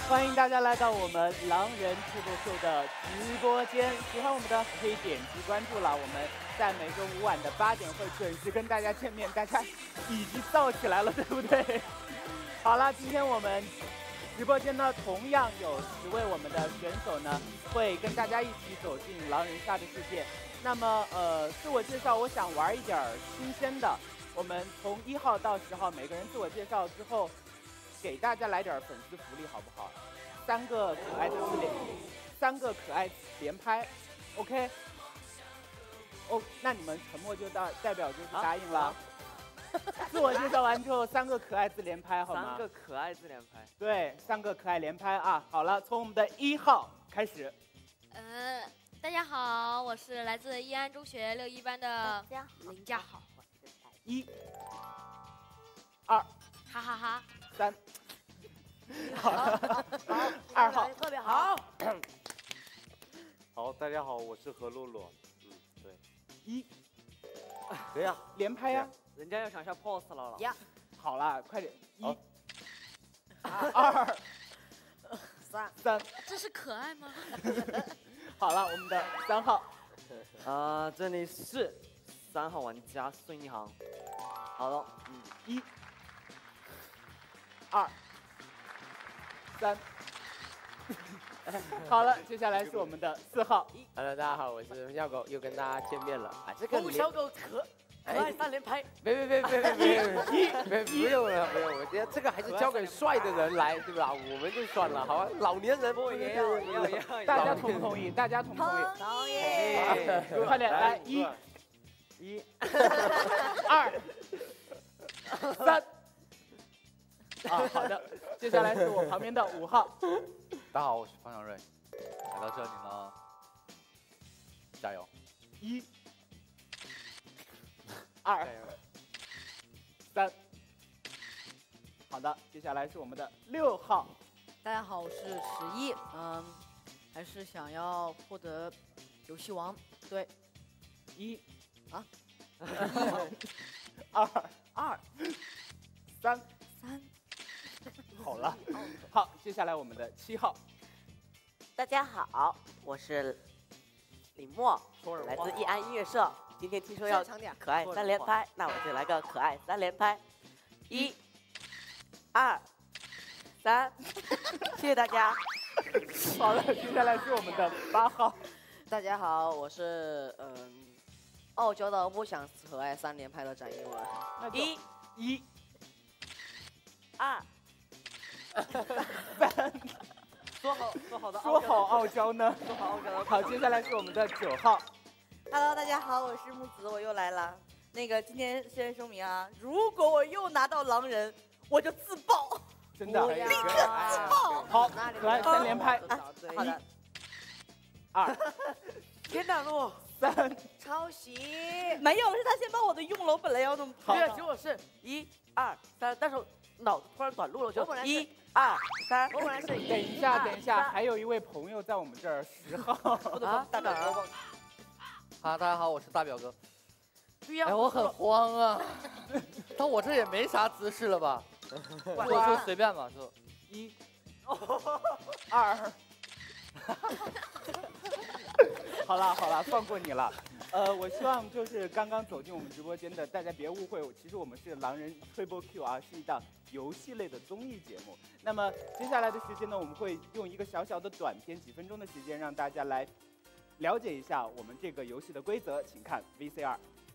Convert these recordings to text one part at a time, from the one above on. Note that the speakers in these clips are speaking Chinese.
欢迎大家来到我们狼人直播秀的直播间，喜欢我们的可以点击关注了。我们在每周五晚的8点会准时跟大家见面，大家已经燥起来了，对不对？好了，今天我们直播间呢，同样有10位我们的选手呢，会跟大家一起走进狼人杀的世界。那么自我介绍，我想玩一点新鲜的。我们从1号到10号，每个人自我介绍之后，给大家来点粉丝福利，好不好？3个可爱的3个可爱连拍 ，OK？ 哦，那你们沉默就代表就是答应了。自我介绍完之后，3个可爱字连拍，好吗？3 个可爱字连拍。 对，3个可爱连拍啊！好了，从我们的1号开始。 大家好，我是来自义安中学6-1班的林家豪。 1、2， 哈哈哈。 3。好，2号特别好。 好，大家好，我是何洛洛。对。 1， 对呀， 连拍呀。 人家要想下 pose 了。 呀， 好了，快点。1、 2、 3。 这是可爱吗？ 好了，我们的3号。 这里是3号玩家孙一航。好了 ，1、2、3。好了，接下来是我们的4号。 Hello， 大家好，我是小狗，又跟大家见面了啊！这个小狗可爱3连拍。 别，不用了，我觉得这个还是交给帅的人来，对吧？我们就算了，好吧？老年人不也要， 大家同不同意？大家同不同意？ 同意。 快点来，1、2、3。好的，接下来是我旁边的5号。 大家好，我是方小瑞，来到这里呢，加油 ！1、2、3。好的，接下来是我们的6号。 大家好，我是11，还是想要获得游戏王，对 ，1、 2、 3。好了，好，接下来我们的7号。 大家好，我是李默，来自义安音乐社。今天听说要可爱3连拍，那我就来个可爱3连拍。1、2、3，谢谢大家。 好了，接下来是我们的8号。 大家好，我是傲娇的不想可爱3连拍的展英文。 1、 2、 3。 说好傲娇呢？ 说好傲娇。 好，接下来是我们的9号。 Hello， 大家好，我是木子，我又来了。今天先声明啊，如果我又拿到狼人，我就自爆。 真的？ 立刻自爆。 好，来3连拍。 好的。 2。 天哪，路 3。 抄袭？没有，是他先把我的用了，我本来要弄。对啊，结果是1、2、3，但是脑突然短路了，就1、2、3。我本来是。 等一下，还有一位朋友在我们这儿10号。 大表哥。 大家好，我是大表哥。 对呀。 我很慌啊，但我这也没啥姿势了吧？我就随便吧，就 1、2。好了，放过你了。我希望就是刚刚走进我们直播间的大家别误会，其实我们是狼人 Triple Q 啊，是一档游戏类的综艺节目。那么接下来的时间呢，我们会用一个小小的短片，几分钟的时间，让大家来了解一下我们这个游戏的规则，请看 VCR。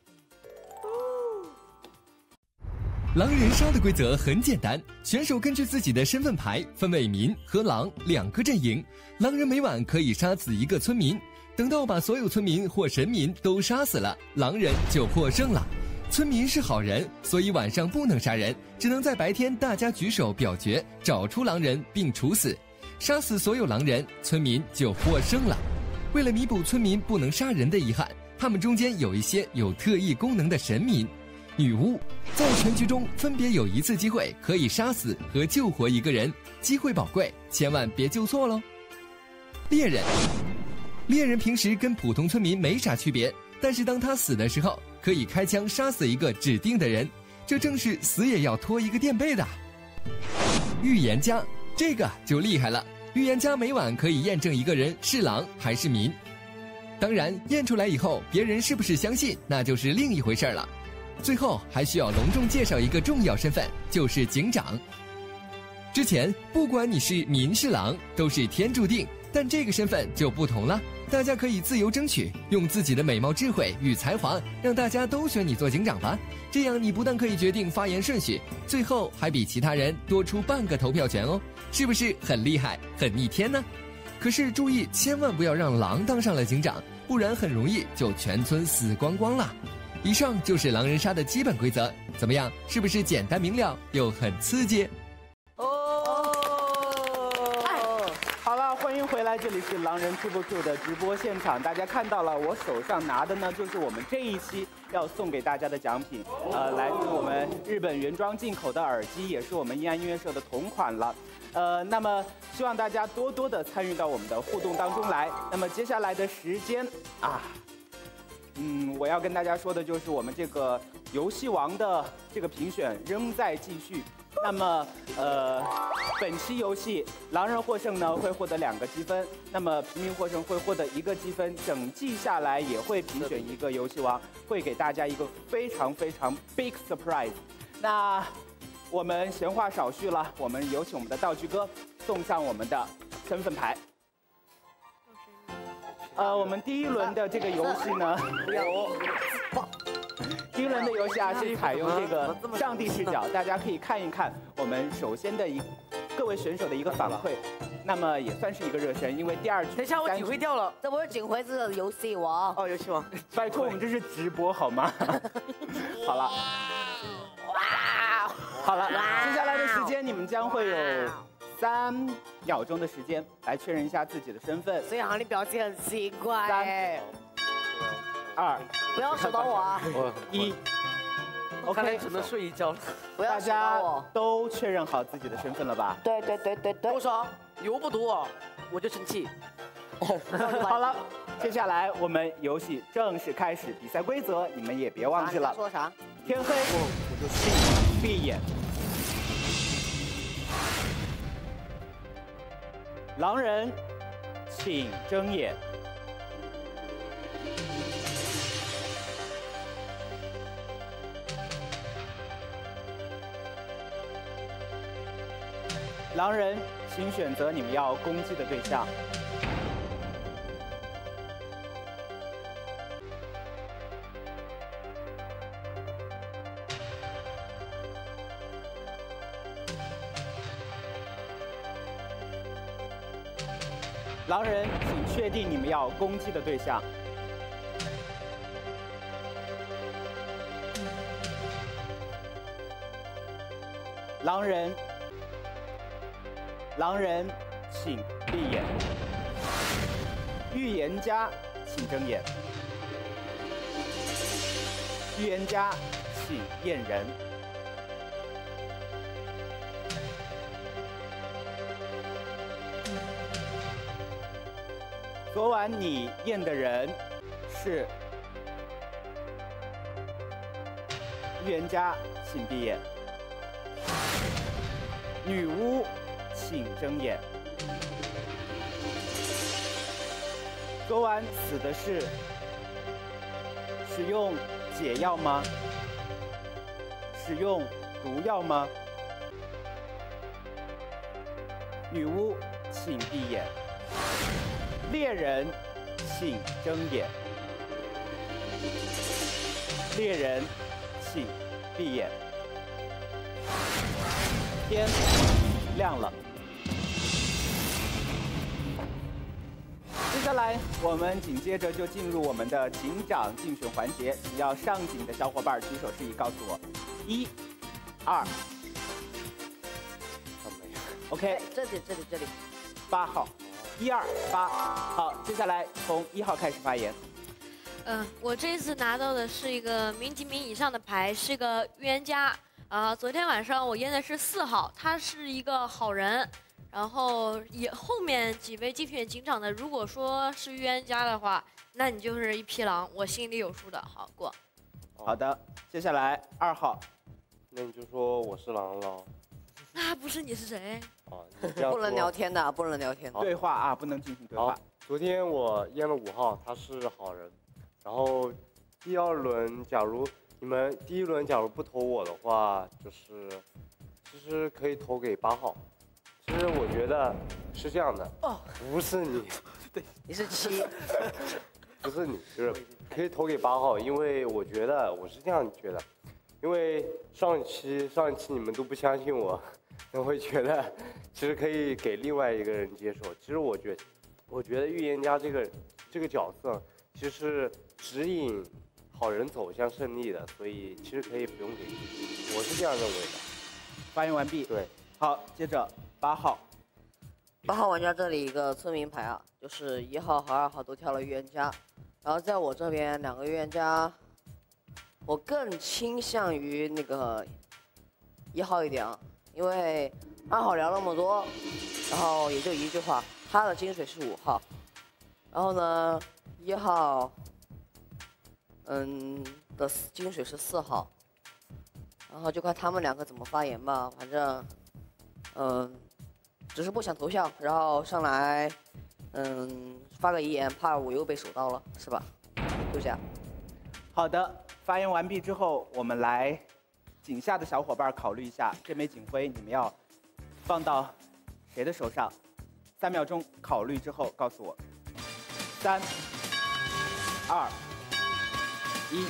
狼人杀的规则很简单，选手根据自己的身份牌分为民和狼2个阵营，狼人每晚可以杀死1个村民，等到把所有村民或神民都杀死了，狼人就获胜了。村民是好人，所以晚上不能杀人，只能在白天大家举手表决，找出狼人并处死，杀死所有狼人，村民就获胜了。为了弥补村民不能杀人的遗憾，他们中间有一些有特异功能的神民。女巫在全局中分别有1次机会可以杀死和救活1个人，机会宝贵，千万别救错喽。猎人平时跟普通村民没啥区别，但是当他死的时候，可以开枪杀死1个指定的人，这正是死也要拖1个垫背的。预言家这个就厉害了，预言家每晚可以验证一个人是狼还是民。当然，验出来以后，别人是不是相信，那就是另一回事了。最后还需要隆重介绍一个重要身份，就是警长。之前不管你是民是狼，都是天注定，但这个身份就不同了。大家可以自由争取，用自己的美貌、智慧与才华，让大家都选你做警长吧。这样你不但可以决定发言顺序，最后还比其他人多出半个投票权哦，是不是很厉害、很逆天呢？可是注意，千万不要让狼当上了警长，不然很容易就全村死光光了。以上就是狼人杀的基本规则，怎么样？是不是简单明了又很刺激？ 好了，欢迎回来，这里是狼人 TripleQ 的直播现场。大家看到了，我手上拿的呢，就是我们这一期要送给大家的奖品，来自我们日本原装进口的耳机，也是我们易安音乐社的同款了。那么希望大家多多的参与到我们的互动当中来。那么接下来的时间啊，我要跟大家说的就是我们这个游戏王的这个评选仍在继续。那么本期游戏狼人获胜呢会获得2个积分，那么平民获胜会获得1个积分，整季下来也会评选一个游戏王，会给大家一个非常非常 big surprise。那我们闲话少叙了，我们有请我们的道具哥送上我们的身份牌。我们第一轮的这个游戏呢，第一轮的游戏啊是采用这个上帝视角，大家可以看一看我们首先的各位选手的一个反馈，那么也算是一个热身，因为第2局。 等一下，我警徽掉了，这不是警徽，这个游戏王。哦，游戏王。 拜托，我们这是直播好吗？好了。哇！好了，接下来的时间你们将会有3秒钟的时间来确认一下自己的身份。 所以好像你表情很奇怪。 3、2， 不要手到我啊 ！1。 OK， 只能睡一觉了。 大家都确认好自己的身份了吧？ 对。 多少？油不毒我就生气。 好了，接下来我们游戏正式开始，比赛规则你们也别忘记了。 说啥？ 天黑我就闭眼。狼人，请睁眼。狼人，请选择你们要攻击的对象。狼人，请确定你们要攻击的对象。狼人，请闭眼。预言家，请睁眼。预言家，请验人。昨晚你验的人是预言家，请闭眼。女巫，请睁眼。昨晚死的是使用解药吗？使用毒药吗？女巫，请闭眼。猎人，请睁眼。猎人，请闭眼。天亮了。接下来，我们紧接着就进入我们的警长竞选环节。只要上警的小伙伴举手示意，告诉我1、2。OK， 这里。 8号，1、2、8。好，接下来从1号开始发言。 我这次拿到的是一个民级民以上的牌，是个预言家。昨天晚上我验的是4号，他是一个好人。然后后面几位竞选警长的，如果说是预言家的话，那你就是一匹狼，我心里有数的。好过。 好的，接下来2号。 那你就说我是狼了。 那不是你是谁？ 好，你这样不能聊天的，不能聊天。 对话啊，不能进行对话。 昨天我验了5号，他是好人。然后第2轮，假如你们第1轮假如不投我的话，就是其实可以投给8号。其实我觉得是这样的，不是你， 对，你是7， 不是你，就是可以投给8号，因为我觉得我是这样觉得，因为上一期你们都不相信我，那我觉得其实可以给另外一个人接受。其实我觉得预言家这个角色其实是指引好人走向胜利的，所以其实可以不用给，我是这样认为的。 发言完毕。 对， 好，接着8号。 8号玩家这里一个村民牌啊，就是1号和2号都挑了预言家，然后在我这边2个预言家，我更倾向于那个1号一点啊，因为2号聊那么多，然后也就一句话，他的金水是5号，然后呢1号，的金水是4号，然后就看他们2个怎么发言吧，反正，只是不想投降，然后上来，发个遗言，怕我又被手刀了，是吧？就这样。 好的，发言完毕之后，我们来井下的小伙伴考虑一下，这枚警徽你们要放到谁的手上？3秒钟考虑之后告诉我。3、2、1。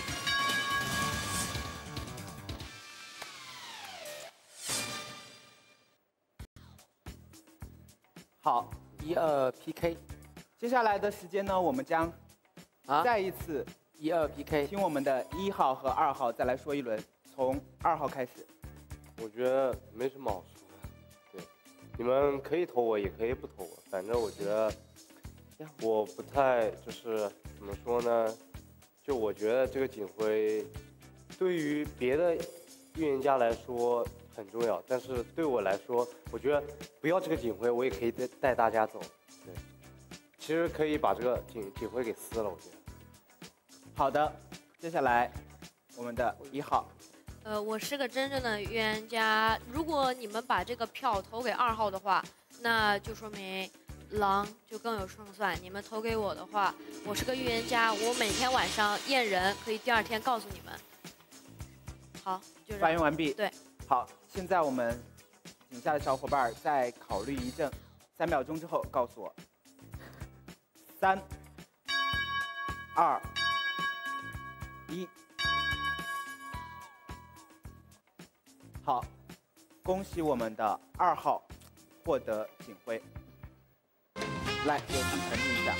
好 ，1、2 PK。 接下来的时间呢，我们将再一次 1、2 PK， 听我们的1号和2号再来说一轮，从2号开始。 我觉得没什么好说的，对，你们可以投我，也可以不投我，反正我觉得我不太就是怎么说呢，就我觉得这个警徽对于别的预言家来说很重要，但是对我来说，我觉得不要这个警徽，我也可以带大家走。对，其实可以把这个警徽给撕了，我觉得。 好的，接下来我们的1号。 我是个真正的预言家。如果你们把这个票投给2号的话，那就说明狼就更有胜算。你们投给我的话，我是个预言家，我每天晚上验人，可以第2天告诉你们。好，就发言完毕。 对。 好，现在我们井下的小伙伴再考虑一阵，3秒钟之后告诉我。3、2、1。好，恭喜我们的2号获得警徽。来，有请沉浸一下。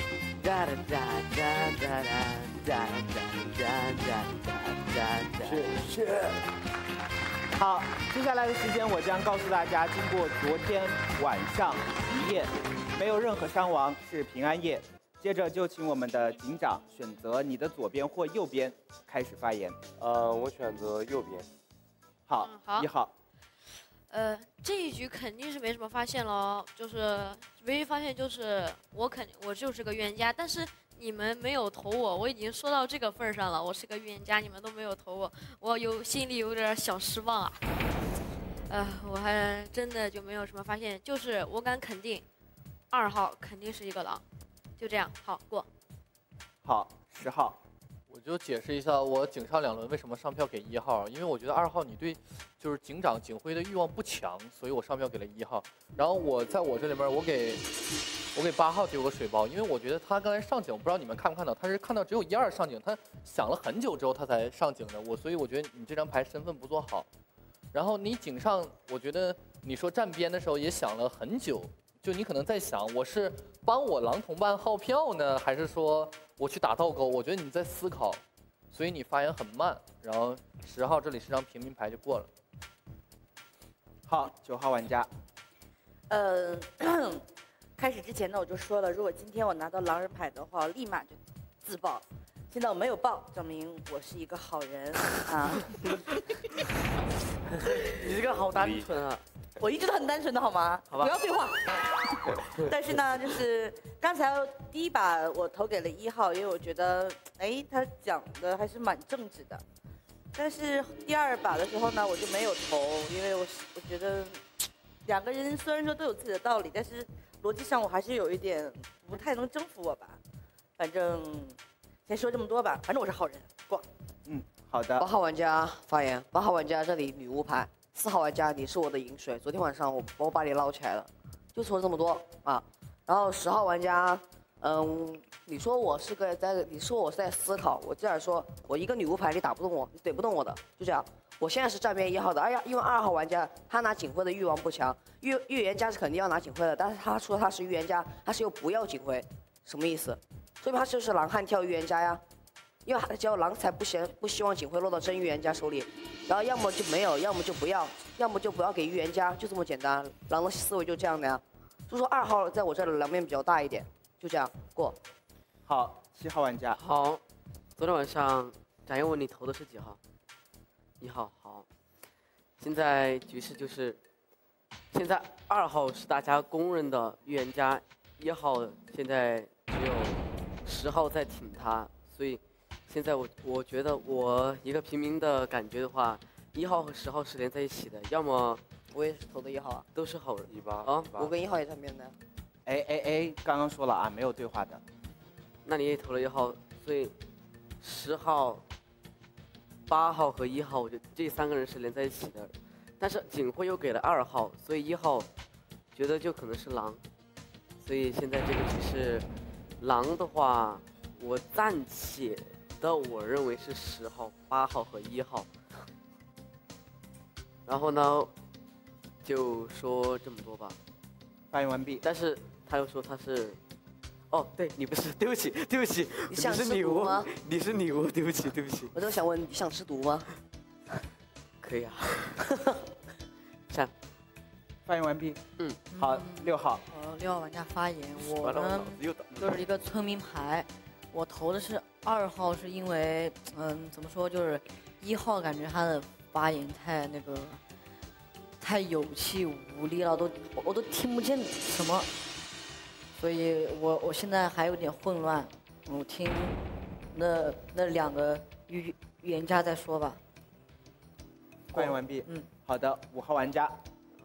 是。 好，接下来的时间我将告诉大家，经过昨天晚上一夜，没有任何伤亡，是平安夜。接着就请我们的警长选择你的左边或右边开始发言。 我选择右边。 好，1号。 这一局肯定是没什么发现了，就是唯一发现就是我就是个预言家，但是你们没有投我，我已经说到这个份上了，我是个预言家，你们都没有投我，我心里有点小失望啊。我还真的就没有什么发现，就是我敢肯定，2号肯定是一个狼，就这样，好过。 好，10号。 我就解释一下，我警上2轮为什么上票给1号，因为我觉得2号你对就是警长警徽的欲望不强，所以我上票给了1号。然后我在我这里面，我给8号丢个水包，因为我觉得他刚才上警，我不知道你们看没看到，他是看到只有1、2上警，他想了很久之后他才上警的，所以我觉得你这张牌身份不做好。然后你警上，我觉得你说站边的时候也想了很久，就你可能在想我是帮我狼同伴号票呢，还是说我去打倒钩？我觉得你在思考，所以你发言很慢。然后10号这里是张平民牌就过了。 好，9号玩家。 开始之前呢，我就说了，如果今天我拿到狼人牌的话，我立马就自爆。现在我没有爆，证明我是一个好人啊。 你这个好单纯啊！ 我一直都很单纯的好吗？ 好吧， 不要废话。但是呢，就是刚才第一把我投给了1号，因为我觉得，他讲的还是蛮正直的。但是第2把的时候呢，我就没有投，因为我觉得两个人虽然说都有自己的道理，但是逻辑上我还是有一点不太能征服我吧。反正先说这么多吧，反正我是好人，过。 好的。 8号玩家发言，8号玩家这里女巫牌，4号玩家你是我的饮水，昨天晚上我把你捞起来了，就说这么多啊。然后10号玩家，你说我是在思考，我这样说，我一个女巫牌你打不动我，你怼不动我的，就这样。我现在是站边1号的，因为2号玩家他拿警徽的欲望不强，预言家是肯定要拿警徽的，但是他说他是预言家，他是又不要警徽，什么意思？说明他就是狼汉跳预言家呀。因为只有狼才不希望警徽落到真预言家手里，然后要么就没有，要么就不要，要么就不要给预言家，就这么简单。狼的思维就这样的呀。就说2号在我这里狼面比较大一点，就这样过。 好，7号玩家。 好，昨天晚上展燕问你投的是几号？1号。好，现在局势就是，现在2号是大家公认的预言家，1号现在只有10号在挺他，所以。现在我觉得我一个平民的感觉的话，1号和10号是连在一起的，要么我也是投的1号啊， 都是好人。 18 啊， 我跟1号也站边的。 刚刚说了啊，没有对话的。 那你也投了1号，所以10号、8号和1号，我觉得这3个人是连在一起的。但是警徽又给了2号，所以1号觉得就可能是狼，所以现在这个局势，狼的话，我暂且。我认为是10号、8号和1号，然后呢，就说这么多吧。 发言完毕。 但是他又说他是，哦，对你不是，对不起， 你想是女巫吗？你是女巫，对不起。 我就想问，你想吃毒吗？ 可以啊。3。 发言完毕。好，6号。 6号玩家发言，我呢就是一个村民牌。我投的是2号，是因为怎么说，就是1号感觉他的发言太有气无力了，我都听不见什么，所以我现在还有点混乱。我听那2个预言家再说吧。 发言完毕。好的，5号玩家。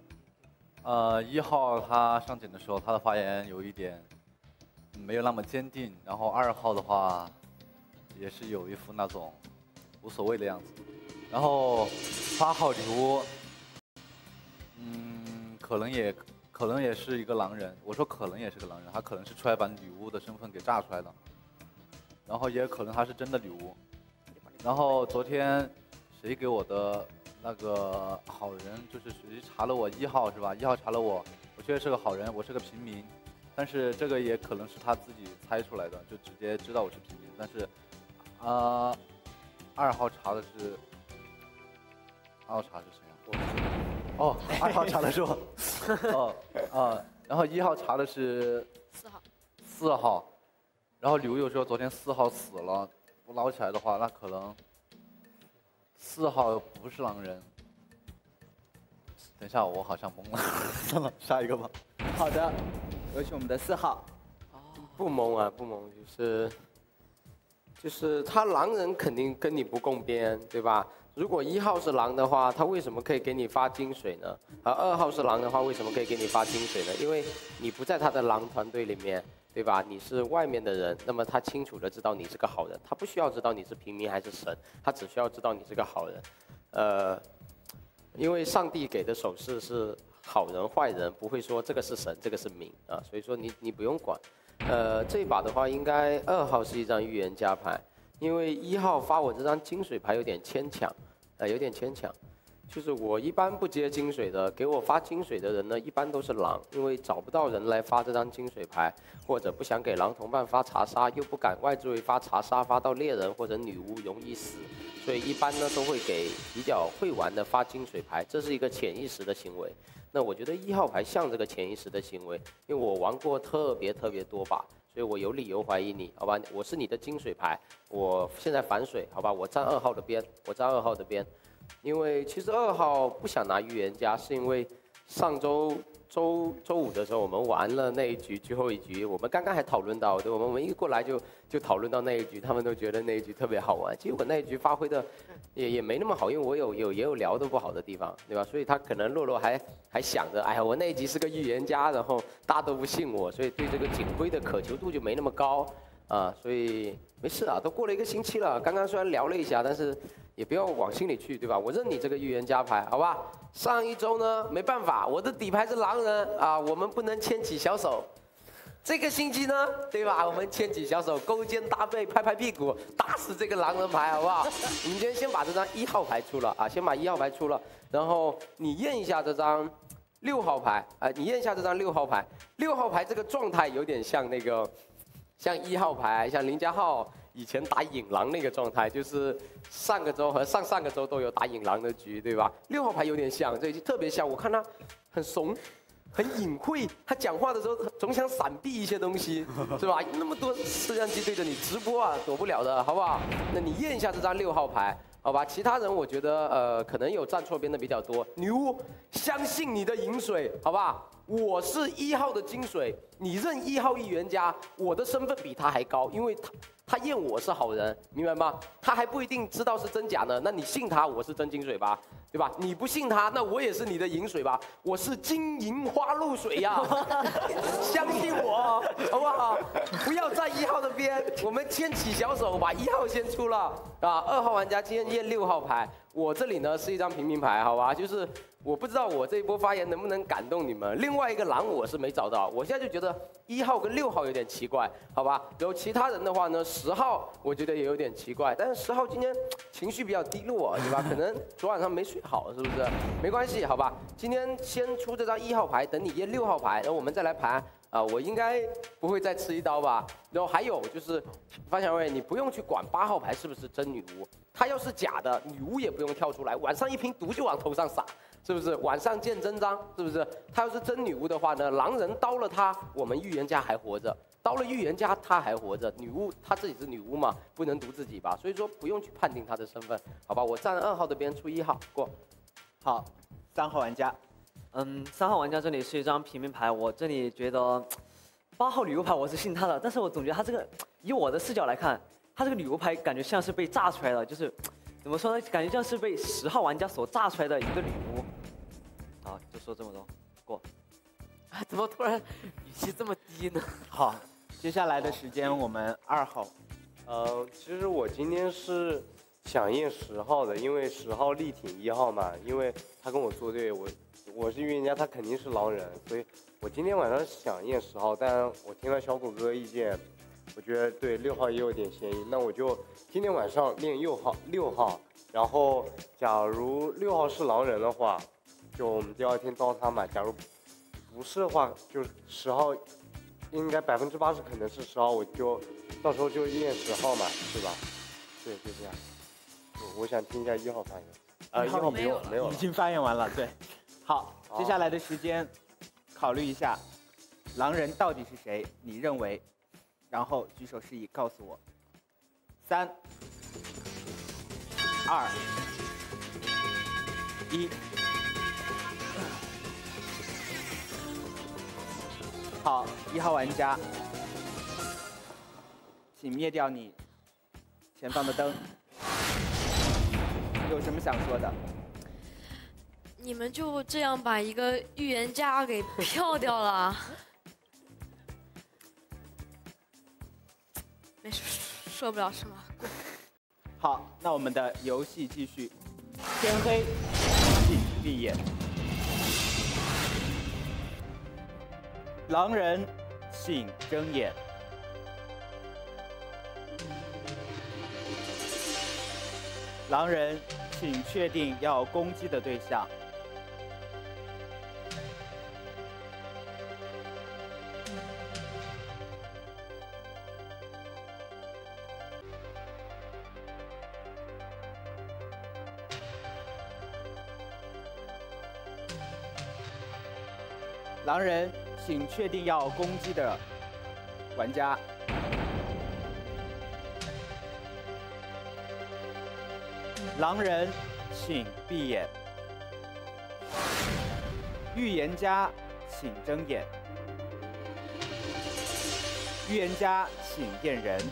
1号他上警的时候，他的发言有一点没有那么坚定，然后2号的话也是有一副那种无所谓的样子，然后8号女巫，可能也是一个狼人，我说可能也是个狼人，他可能是出来把女巫的身份给炸出来的，然后也可能他是真的女巫，然后昨天谁给我的？ 那个好人就是谁查了我1号是吧？1号查了我，我确实是个好人，我是个平民，但是这个也可能是他自己猜出来的，就直接知道我是平民。但是，2号查的是，2号查的是谁啊？哦，2号查的是我。然后1号查的是4号，然后刘又说昨天4号死了，不捞起来的话，那可能。 4号不是狼人，等一下我好像懵了，算了，下一个吧。 好的，有请我们的4号。 不懵啊，不懵，就是他狼人肯定跟你不共边，对吧？如果1号是狼的话，他为什么可以给你发金水呢？而2号是狼的话，为什么可以给你发金水呢？因为你不在他的狼团队里面。 对吧？你是外面的人，那么他清楚的知道你是个好人，他不需要知道你是平民还是神，他只需要知道你是个好人。因为上帝给的手势是好人坏人，不会说这个是神，这个是民啊，所以说你不用管。这一把的话，应该2号是一张预言家牌，因为1号发我这张金水牌有点牵强，有点牵强。 就是我一般不接金水的，给我发金水的人呢，一般都是狼，因为找不到人来发这张金水牌，或者不想给狼同伴发查杀，又不敢外置位发查杀，发到猎人或者女巫容易死，所以一般呢都会给比较会玩的发金水牌，这是一个潜意识的行为。那我觉得1号牌像这个潜意识的行为，因为我玩过特别多把，所以我有理由怀疑你，好吧？我是你的金水牌，我现在反水，好吧？我站2号的边，因为其实2号不想拿预言家，是因为上周周五的时候，我们玩了那一局最后一局，我们刚刚还讨论到，对，我们一过来就讨论到那一局，他们都觉得那一局特别好玩。结果那一局发挥的也没那么好，因为我也有聊的不好的地方，对吧？所以他可能洛洛还想着，哎呀，我那一局是个预言家，然后大家都不信我，所以对这个警徽的渴求度就没那么高啊，所以没事啊，都过了1个星期了，刚刚虽然聊了一下，但是也不要往心里去，对吧？我认你这个预言家牌，好吧？上一周呢，没办法，我的底牌是狼人啊，我们不能牵起小手。这个星期呢，对吧？我们牵起小手，勾肩搭背，拍拍屁股，打死这个狼人牌，好不好？我们今天先把这张1号牌出了啊，先把1号牌出了，然后你验一下这张6号牌，你验一下这张6号牌。6号牌这个状态有点像那个，像1号牌，像林家浩以前打影狼那个状态，就是上个周和上上个周都有打影狼的局，对吧？6号牌有点像，这特别像，我看他很怂。很隐晦，他讲话的时候总想闪避一些东西，是吧？那么多摄像机对着你直播啊，躲不了的，好不好？那你验一下这张6号牌，好吧？其他人我觉得可能有站错边的比较多。女巫，相信你的饮水，好吧？我是1号的金水，你认1号预言家，我的身份比他还高，因为他验我是好人，明白吗？他还不一定知道是真假呢，那你信他，我是真金水吧？对吧？你不信他，那我也是你的饮水吧？我是金银花露水呀，相信我，好不好？不要站1号的边，我们牵起小手，把1号先出了啊。2号玩家今天验6号牌，我这里呢是一张平民牌，好吧？就是我不知道我这一波发言能不能感动你们。另外一个狼我是没找到，我现在就觉得1号跟6号有点奇怪，好吧？然后其他人的话呢，10号我觉得也有点奇怪，但是10号今天情绪比较低落，对吧？可能昨晚上没睡好，是不是？没关系，好吧？今天先出这张1号牌，等你验6号牌，然后我们再来盘。我应该不会再吃一刀吧？然后还有就是，方小伟，你不用去管8号牌是不是真女巫，她要是假的，女巫也不用跳出来，晚上一瓶毒就往头上撒，是不是？晚上见真章，是不是？她要是真女巫的话呢，狼人刀了她，我们预言家还活着；刀了预言家，她还活着。女巫她自己是女巫嘛，不能毒自己吧？所以说不用去判定她的身份，好吧？我站2号的边出1号过。 好，3号玩家。 3号玩家这里是一张平民牌，我这里觉得8号女巫牌我是信他的，但是我总觉得他这个以我的视角来看，他这个女巫牌感觉像是被炸出来的，就是怎么说呢？感觉像是被10号玩家所炸出来的一个女巫。好，就说这么多，过。 啊，怎么突然语气这么低呢？ 好，接下来的时间我们2号。 其实我今天是想验10号的，因为10号力挺1号嘛，因为他跟我作对，我是预言家，他肯定是狼人，所以我今天晚上想验10号，但我听了小狗哥意见，我觉得对6号也有点嫌疑，那我就今天晚上练6号，然后假如6号是狼人的话，就我们第2天刀他嘛，假如不是的话，就10号应该80%可能是10号，我就到时候就验10号嘛，对吧？对，就这样。我想听一下1号发言。1号没有了， 已经发言完了，对。好，接下来的时间，考虑一下，狼人到底是谁？你认为？然后举手示意告诉我。3、2、1。好，1号玩家，请灭掉你前方的灯。有什么想说的？ 你们就这样把一个预言家给票掉了？没事，说不了什么。 好，那我们的游戏继续。天黑，请闭眼。狼人，请睁眼。狼人，请确定要攻击的对象。狼人，请确定要攻击的玩家。狼人，请闭眼。 预言家，请睁眼。预言家，请验人。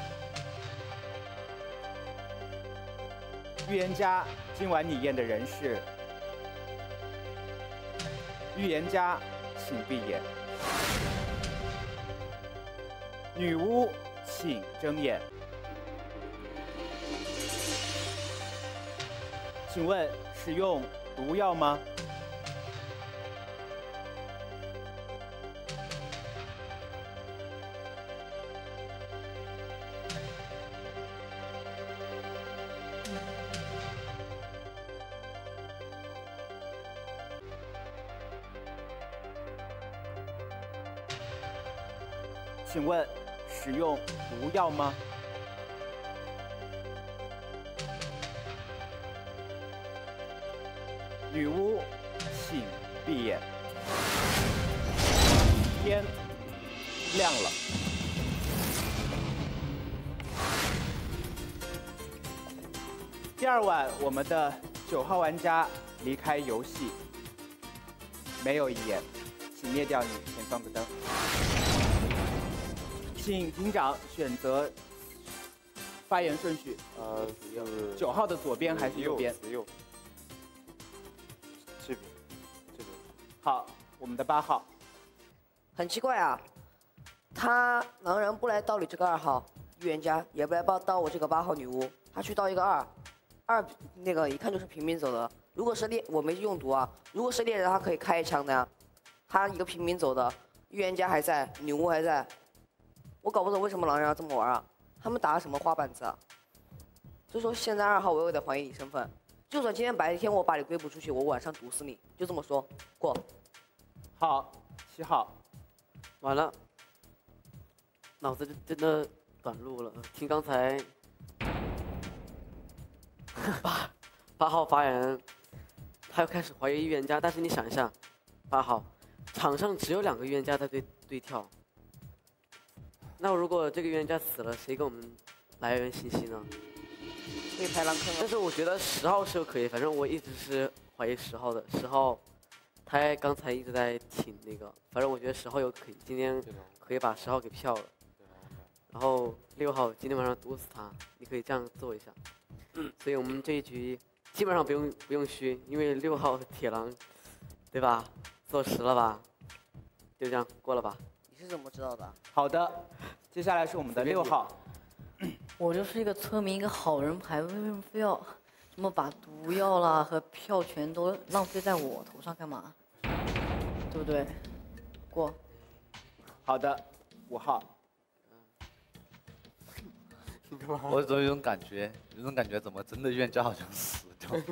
预言家，今晚你验的人是。预言家，请闭眼。女巫，请睁眼。请问使用毒药吗？请问使用毒药吗？女巫，请闭眼。天亮了。第二晚，我们的9号玩家离开游戏，没有遗言，请灭掉你前方的灯。请警长选择发言顺序。9号的左边还是右边？ 右。这边。 好，我们的8号。 很奇怪啊，他狼人不来盗你这个2号预言家，也不来盗我这个8号女巫，他去盗一个2那个一看就是平民走的。如果是我没用毒啊，如果是猎人，他可以开一枪的呀。他一个平民走的，预言家还在，女巫还在。我搞不懂为什么狼人要这么玩啊？他们打了什么花板子啊？所以说现在2号我又得怀疑你身份，就算今天白天我把你归捕出去，我晚上毒死你，就这么说过。 好，7号， 完了，脑子真的短路了。听刚才8号发言，他又开始怀疑预言家，但是你想一下，8号场上只有2个预言家在对跳。那如果这个预言家死了，谁给我们来源信息呢？ 可以排狼坑。 但是我觉得10号是可以，反正我一直是怀疑10号的。10号，他刚才一直在挺那个，反正我觉得10号有可以，今天可以把10号给票了。然后6号今天晚上毒死他，你可以这样做一下。所以我们这一局基本上不用虚，因为6号铁狼，对吧？做实了吧？就这样过了吧？ 你是怎么知道的？ 好的，接下来是我们的6号。 我就是一个村民，一个好人牌，为什么非要什么把毒药啦和票权都浪费在我头上干嘛？对不对？过。 好的，5号。 我总有一种感觉，怎么真的预言家好像死掉了。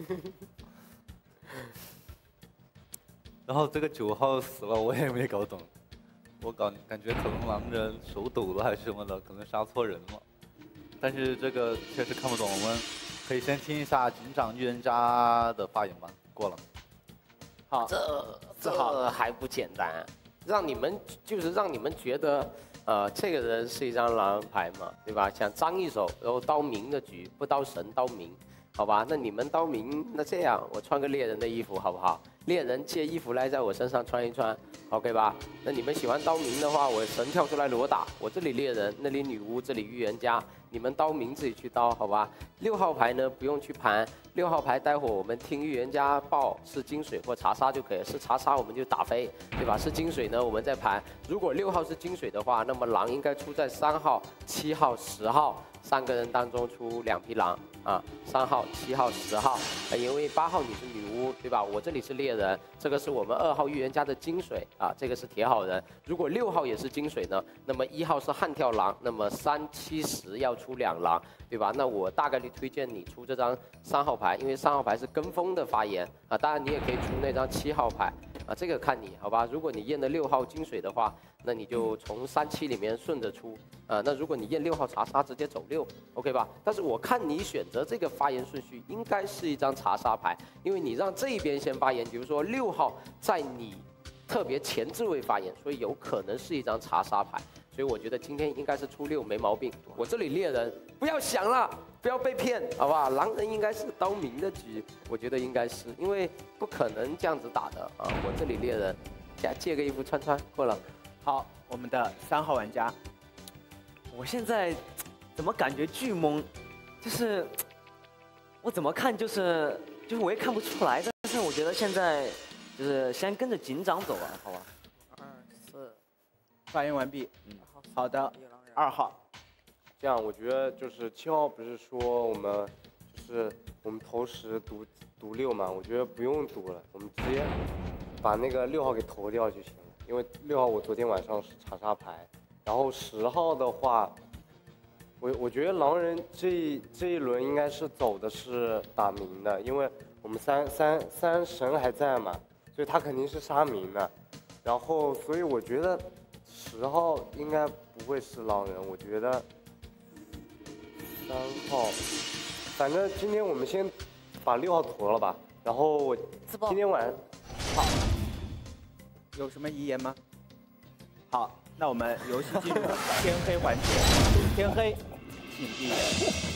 然后这个9号死了，我也没搞懂。我感觉可能狼人手抖了还是什么的，可能杀错人了。但是这个确实看不懂，我们可以先听一下警长预言家的发言吧。过了。 好， 这还不简单，让你们觉得，这个人是一张狼人牌嘛，对吧？想张一手，然后刀明的局，不刀神刀明，好吧？那你们刀明，那这样我穿个猎人的衣服好不好？猎人借衣服来在我身上穿一穿 ，OK 吧？那你们喜欢刀明的话，我神跳出来裸打，我这里猎人，那里女巫，这里预言家，你们刀明自己去刀，好吧？6号牌呢不用去盘，6号牌待会儿我们听预言家报是金水或查杀就可以，是查杀我们就打飞，对吧？是金水呢我们再盘，如果6号是金水的话，那么狼应该出在3号、7号、10号3个人当中出2匹狼啊，3号、7号、10号，因为8号你是女巫，对吧？我这里是猎人，这个是我们2号预言家的金水啊，这个是铁好人。如果6号也是金水呢，那么1号是悍跳狼，那么3、7、10要出2狼，对吧？那我大概率推荐你出这张3号牌，因为3号牌是跟风的发言啊。当然你也可以出那张7号牌啊，这个看你好吧。如果你验的6号金水的话，那你就从3、7里面顺着出啊。那如果你验6号查杀，直接走6，OK 吧？但是我看你选择这个发言顺序应该是一张查杀牌，因为你让这边先发言，比如说6号在你特别前置位发言，所以有可能是一张查杀牌。所以我觉得今天应该是出6没毛病。我这里猎人不要想了， 不要被骗，好不好？狼人应该是刀明的局，我觉得应该是，因为不可能这样子打的啊。我这里猎人，借个衣服穿穿过了。 好，我们的3号玩家， 我现在怎么感觉巨懵？就是我怎么看就是我也看不出来，但是我觉得现在就是先跟着警长走吧，好吧 ？2、4， 发言完毕。好的，2号。 这样，我觉得就是7号不是说我们投10赌6嘛？我觉得不用赌了，我们直接把那个6号给投掉就行了。因为6号我昨天晚上是查杀牌，然后10号的话，我觉得狼人这一轮应该是走的是打明的，因为我们三神还在嘛，所以他肯定是杀明的。然后，所以我觉得10号应该不会是狼人，我觉得。3号，反正今天我们先把6号投了吧。然后我今天晚上， 好，有什么遗言吗？好，那我们游戏进入天黑环节。天黑，请闭眼。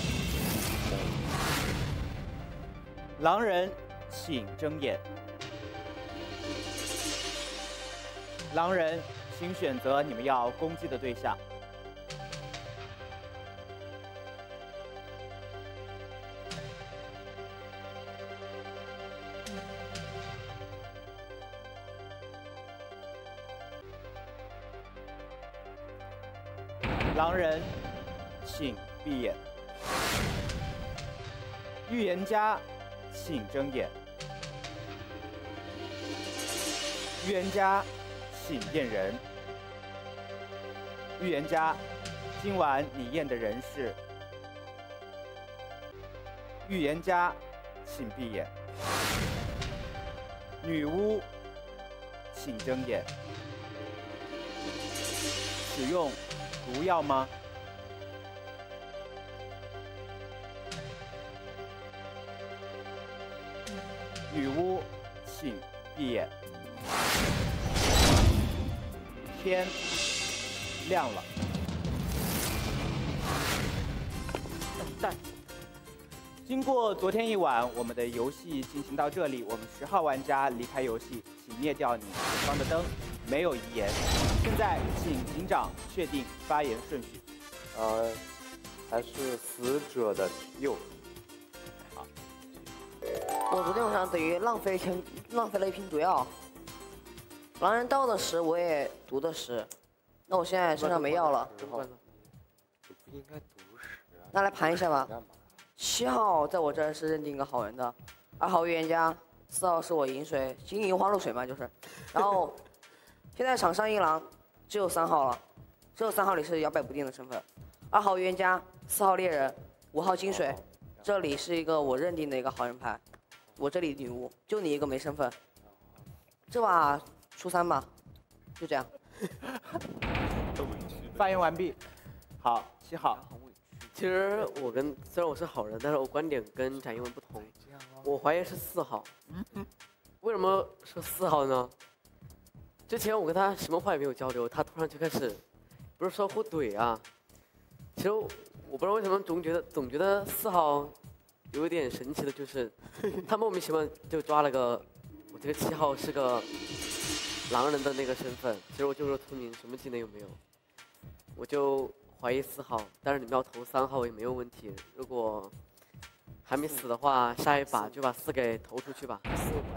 狼人，请睁眼。狼人，请选择你们要攻击的对象。狼人，请闭眼。预言家，请睁眼。预言家，请验人。预言家，今晚你验的人是。预言家，请闭眼。女巫，请睁眼。使用毒药吗？女巫，请闭眼。天亮了。经过昨天一晚，我们的游戏进行到这里，我们10号玩家离开游戏，请灭掉你前方的灯，没有遗言。现在请警长确定发言顺序。 还是死者的6。 好。我昨天晚上等于浪费了一瓶毒药。狼人刀的10，我也毒的10，那我现在身上没药了。 你不应该毒10啊。 那来盘一下吧。7号在我这儿是认定一个好人的，2号预言家，4号是我饮水，金银花露水嘛就是。然后现在场上一狼只有3号了，只有3号里是摇摆不定的身份。2号预言家，4号猎人，5号金水，这里是一个我认定的一个好人牌，我这里女巫，就你一个没身份。这把出3吧，就这样。 发言完毕。好，7号。 其实虽然我是好人，但是我观点跟展一文不同。我怀疑是4号。为什么说4号呢？之前我跟他什么话也没有交流，他突然就开始，不是说互怼啊。其实我不知道为什么总觉得4号有一点神奇的，就是他莫名其妙就抓了个我这个7号是个狼人的那个身份。其实我就是村民，什么技能也没有，我就怀疑4号。但是你们要投3号也没有问题。如果还没死的话，下一把就把4给投出去吧。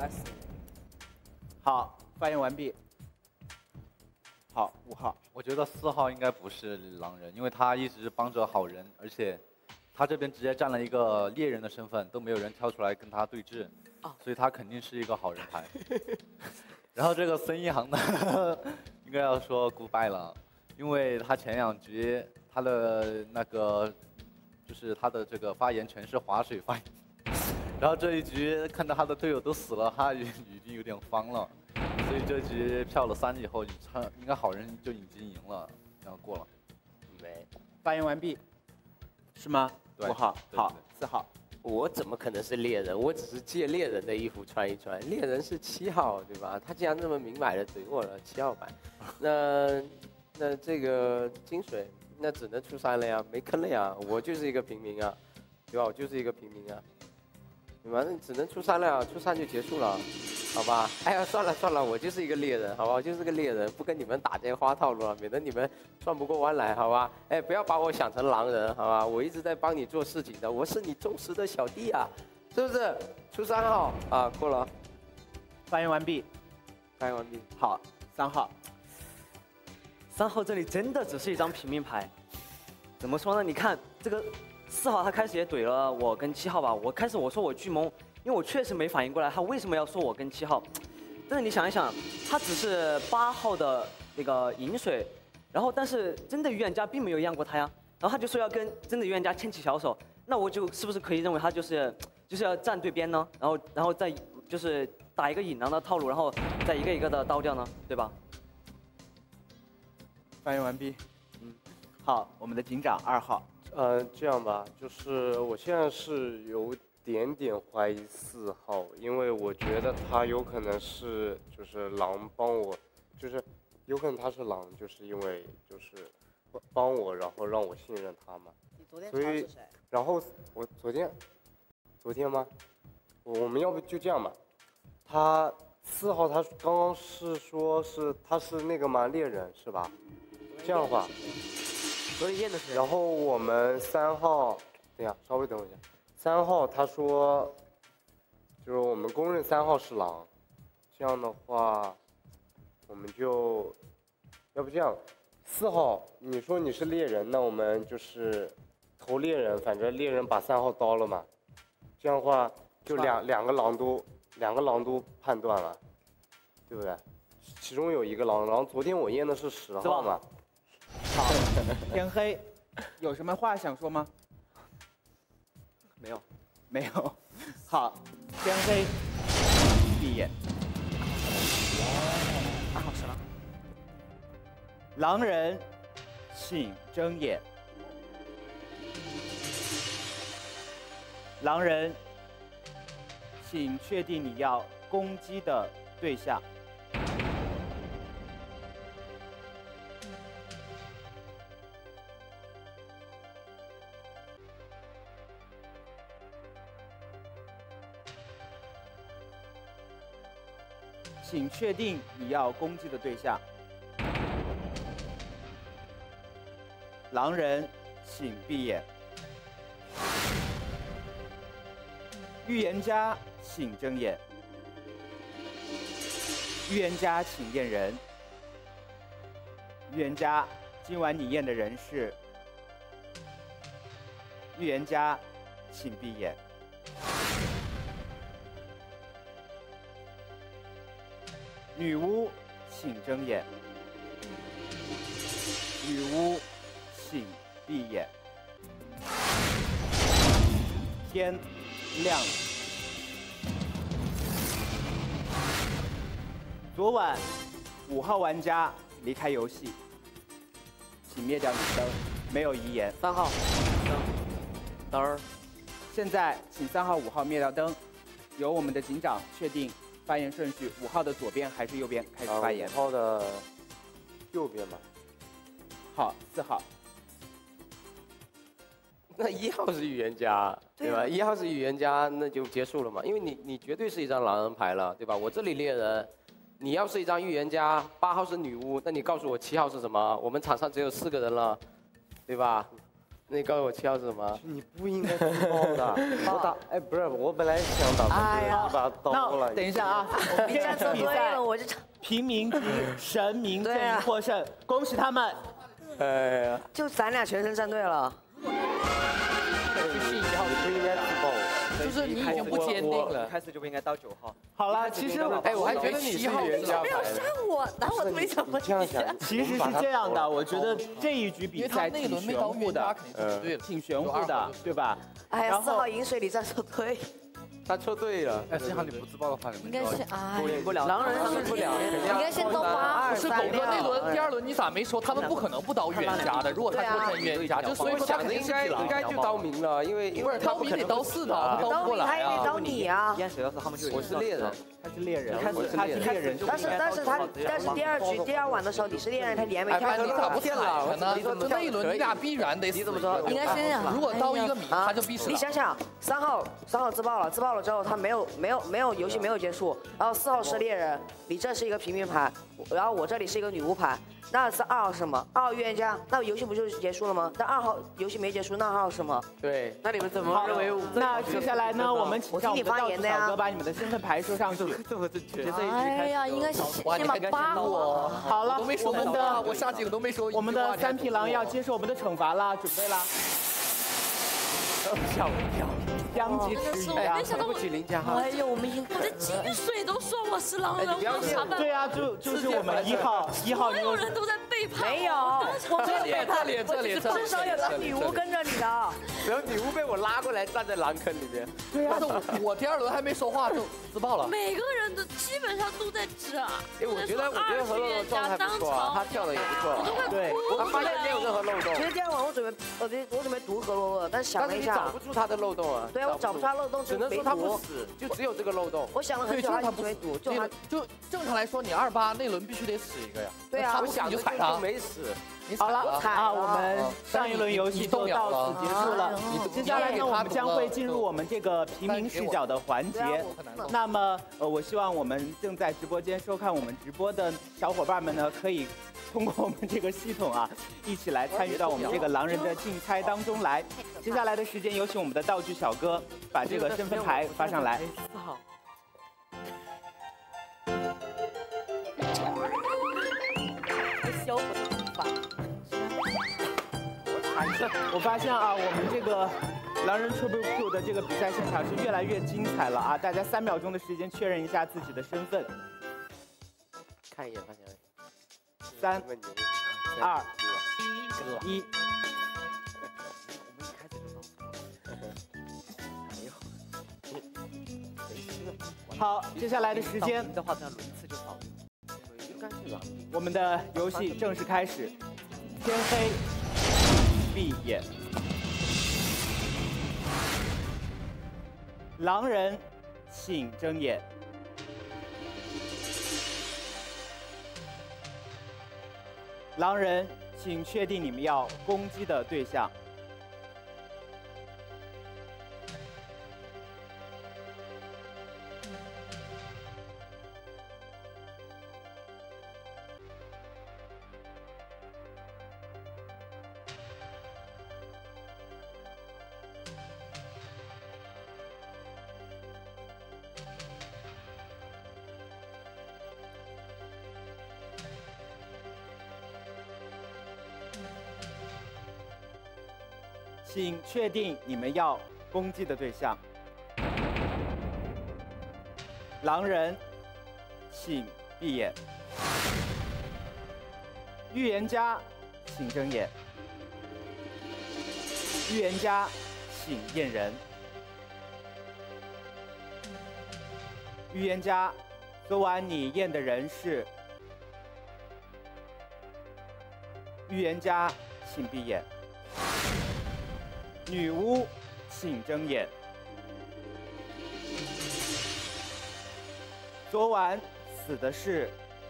好，发言完毕。好，5号。 我觉得4号应该不是狼人，因为他一直帮着好人，而且他这边直接占了一个猎人的身份，都没有人跳出来跟他对峙，所以他肯定是一个好人牌。然后这个孙一航呢，应该要说 goodbye 了，因为他前2局他的那个就是他的这个发言全是划水发言，然后这一局看到他的队友都死了，他已经有点慌了。所以这局票了3以后，应该好人就已经赢了，然后过了。 没， 发言完毕，是吗？5号，好，4号。 我怎么可能是猎人？我只是借猎人的衣服穿一穿。猎人是7号，对吧？他既然这么明摆的怼我了，7号牌，那这个金水那只能出3了呀，没坑了呀。我就是一个平民啊， 对吧？我就是一个平民啊，对吧？那只能出3了，出3就结束了，好吧？哎呀，算了，我就是一个猎人，好吧？我就是个猎人，不跟你们打这些花套路了，免得你们转不过弯来，好吧？哎，不要把我想成狼人，好吧？我一直在帮你做事情的，我是你忠实的小弟啊，是不是？出3号啊，过了。 发言完毕。 发言完毕。 好，3号。 3号这里真的只是一张平民牌，怎么说呢？你看这个4号他开始也怼了我跟7号吧，我说我巨懵，因为我确实没反应过来他为什么要说我跟7号。但是你想一想，他只是8号的那个饮水，然后但是真的预言家并没有让过他呀，然后他就说要跟真的预言家牵起小手，那我就是不是可以认为他就是要站对边呢？然后再就是打一个引狼的套路，然后再一个一个的刀掉呢，对吧？ 发言完毕。好，我们的警长2号。 这样吧，就是我现在是有点怀疑4号，因为我觉得他有可能是就是狼帮我，就是有可能他是狼，就是因为就是帮我，然后让我信任他嘛。 你昨天所以，然后我昨天吗？我们要不就这样吧，他4号他刚刚是说是他是那个吗？猎人是吧？这样的话， 昨天验的是。 然后我们3号，等一下，稍微等我一下。3号他说，就是我们公认3号是狼，这样的话，我们就，要不这样，4号你说你是猎人，那我们就是投猎人，反正猎人把3号刀了嘛，这样的话就两个狼都判断了，对不对？其中有一个狼，然后昨天我验的是10号嘛。 好，天黑，有什么话想说吗？没有。好，天黑，闭眼。 2号是狼。 狼人，请睁眼。狼人，请确定你要攻击的对象。请确定你要攻击的对象。狼人，请闭眼。预言家，请睁眼。预言家，请验人。预言家，今晚你验的人是。预言家，请闭眼。女巫，请睁眼。女巫，请闭眼。天亮了。昨晚5号玩家离开游戏，请灭掉你的灯，没有遗言。 3号，灯儿。 现在请3号、5号灭掉灯，由我们的警长确定发言顺序，5号的左边还是右边开始发言？ 5号的右边吧。 好，4号。 那1号是预言家，对吧？1号是预言家，那就结束了嘛。因为你绝对是一张狼人牌了，对吧？我这里猎人，你要是一张预言家，8号是女巫，那你告诉我7号是什么？我们场上只有4个人了，对吧？那你告诉我7号是什么？ 你不应该自爆的。我打，哎，不是，我本来想打，你把刀了。 那等一下啊， 你站错队了，我就平民及神明阵营获胜，恭喜他们。 哎呀， 就咱俩全身站队了。 是1号，你不应该自爆。 就是你已经不坚定了。 一开始就不应该到9号。 好了，其实哎，我还觉得你是预言家没有删我，拿我没怎么这样想。 其实是这样的，我觉得这一局比赛挺玄乎的，挺玄乎的，对吧？ 哎呀，4号饮水里站错队。 他说对了。 哎，幸好你不自爆的话，你们应该是哎， 不了， 狼人是不了， 应该先到8、2、 是狗哥那轮第2轮你咋没说？他们不可能不刀预言家的。如果他说真预言家，就所以说他肯定应该就刀明了，因为刀明得刀4刀，刀不过来他也得刀你啊。 淹水要是他们就我是猎人， 他是猎人， 我是猎人。 但是第2晚的时候你是猎人，他连没跳。 你咋不踩他呢？那一轮你俩必然得死。 你怎么说？ 应该先如果刀一个米，他就必死。 你想想，3号自爆了之后他没有游戏没有结束，然后4号是猎人，你这是一个平民牌，然后我这里是一个女巫牌，那是2号是什么？2号预言家，那游戏不就结束了吗？但2号游戏没结束，那2号是什么？ 对，那你们怎么认为？ 那接下来呢，我们请上我们的道具小哥把你们的身份牌说上去。 这么正确。 哎呀，应该先把8号。 好了， 我下井都没说。 我们的3匹狼要接受我们的惩罚了，准备啦。吓我一跳，殃及池鱼啊！ 对不起林家哈。 哎呦，我的金水都说我是狼人，我啥办？ 对啊，就是我们1号， 所有人都在背叛。 没有， 这里， 至少有个女巫跟着你的。 然后女巫被我拉过来，站在狼坑里面。 对啊，我第2轮还没说话就自爆了。 每个人都基本上都在这。 哎，我觉得何乐的状态不错啊，他跳的也不错。 对， 他发现没有任何漏洞。 其实第2晚我准备毒何洛洛，但想了一下。 找不出他的漏洞啊！ 对啊，我找不出他漏洞， 只能说他不死，就只有这个漏洞。 我想了很久，他不没赌，就正常来说，你28那轮必须得死一个呀。 对啊， 我想就踩他，没死。 好了啊，我们上一轮游戏就到此结束了。接下来呢，我们将会进入我们这个平民视角的环节。那么我希望我们正在直播间收看我们直播的小伙伴们呢，可以通过我们这个系统啊，一起来参与到我们这个狼人的竞猜当中来。接下来的时间，有请我们的道具小哥把这个身份牌发上来。 4号。 我发现啊，我们这个狼人 Triple Q 的这个比赛现场是越来越精彩了啊！大家3秒钟的时间确认一下自己的身份。 看一眼，发现 3、2、1。好，接下来的时间的话，这样轮次就少。 应该是吧？ 我们的游戏正式开始。天黑，闭眼。狼人，请睁眼。狼人，请确定你们要攻击的对象。请确定你们要攻击的对象。狼人，请闭眼。预言家，请睁眼。预言家，请验人。预言家，昨晚你验的人是。预言家，请闭眼。女巫，请睁眼。昨晚死的是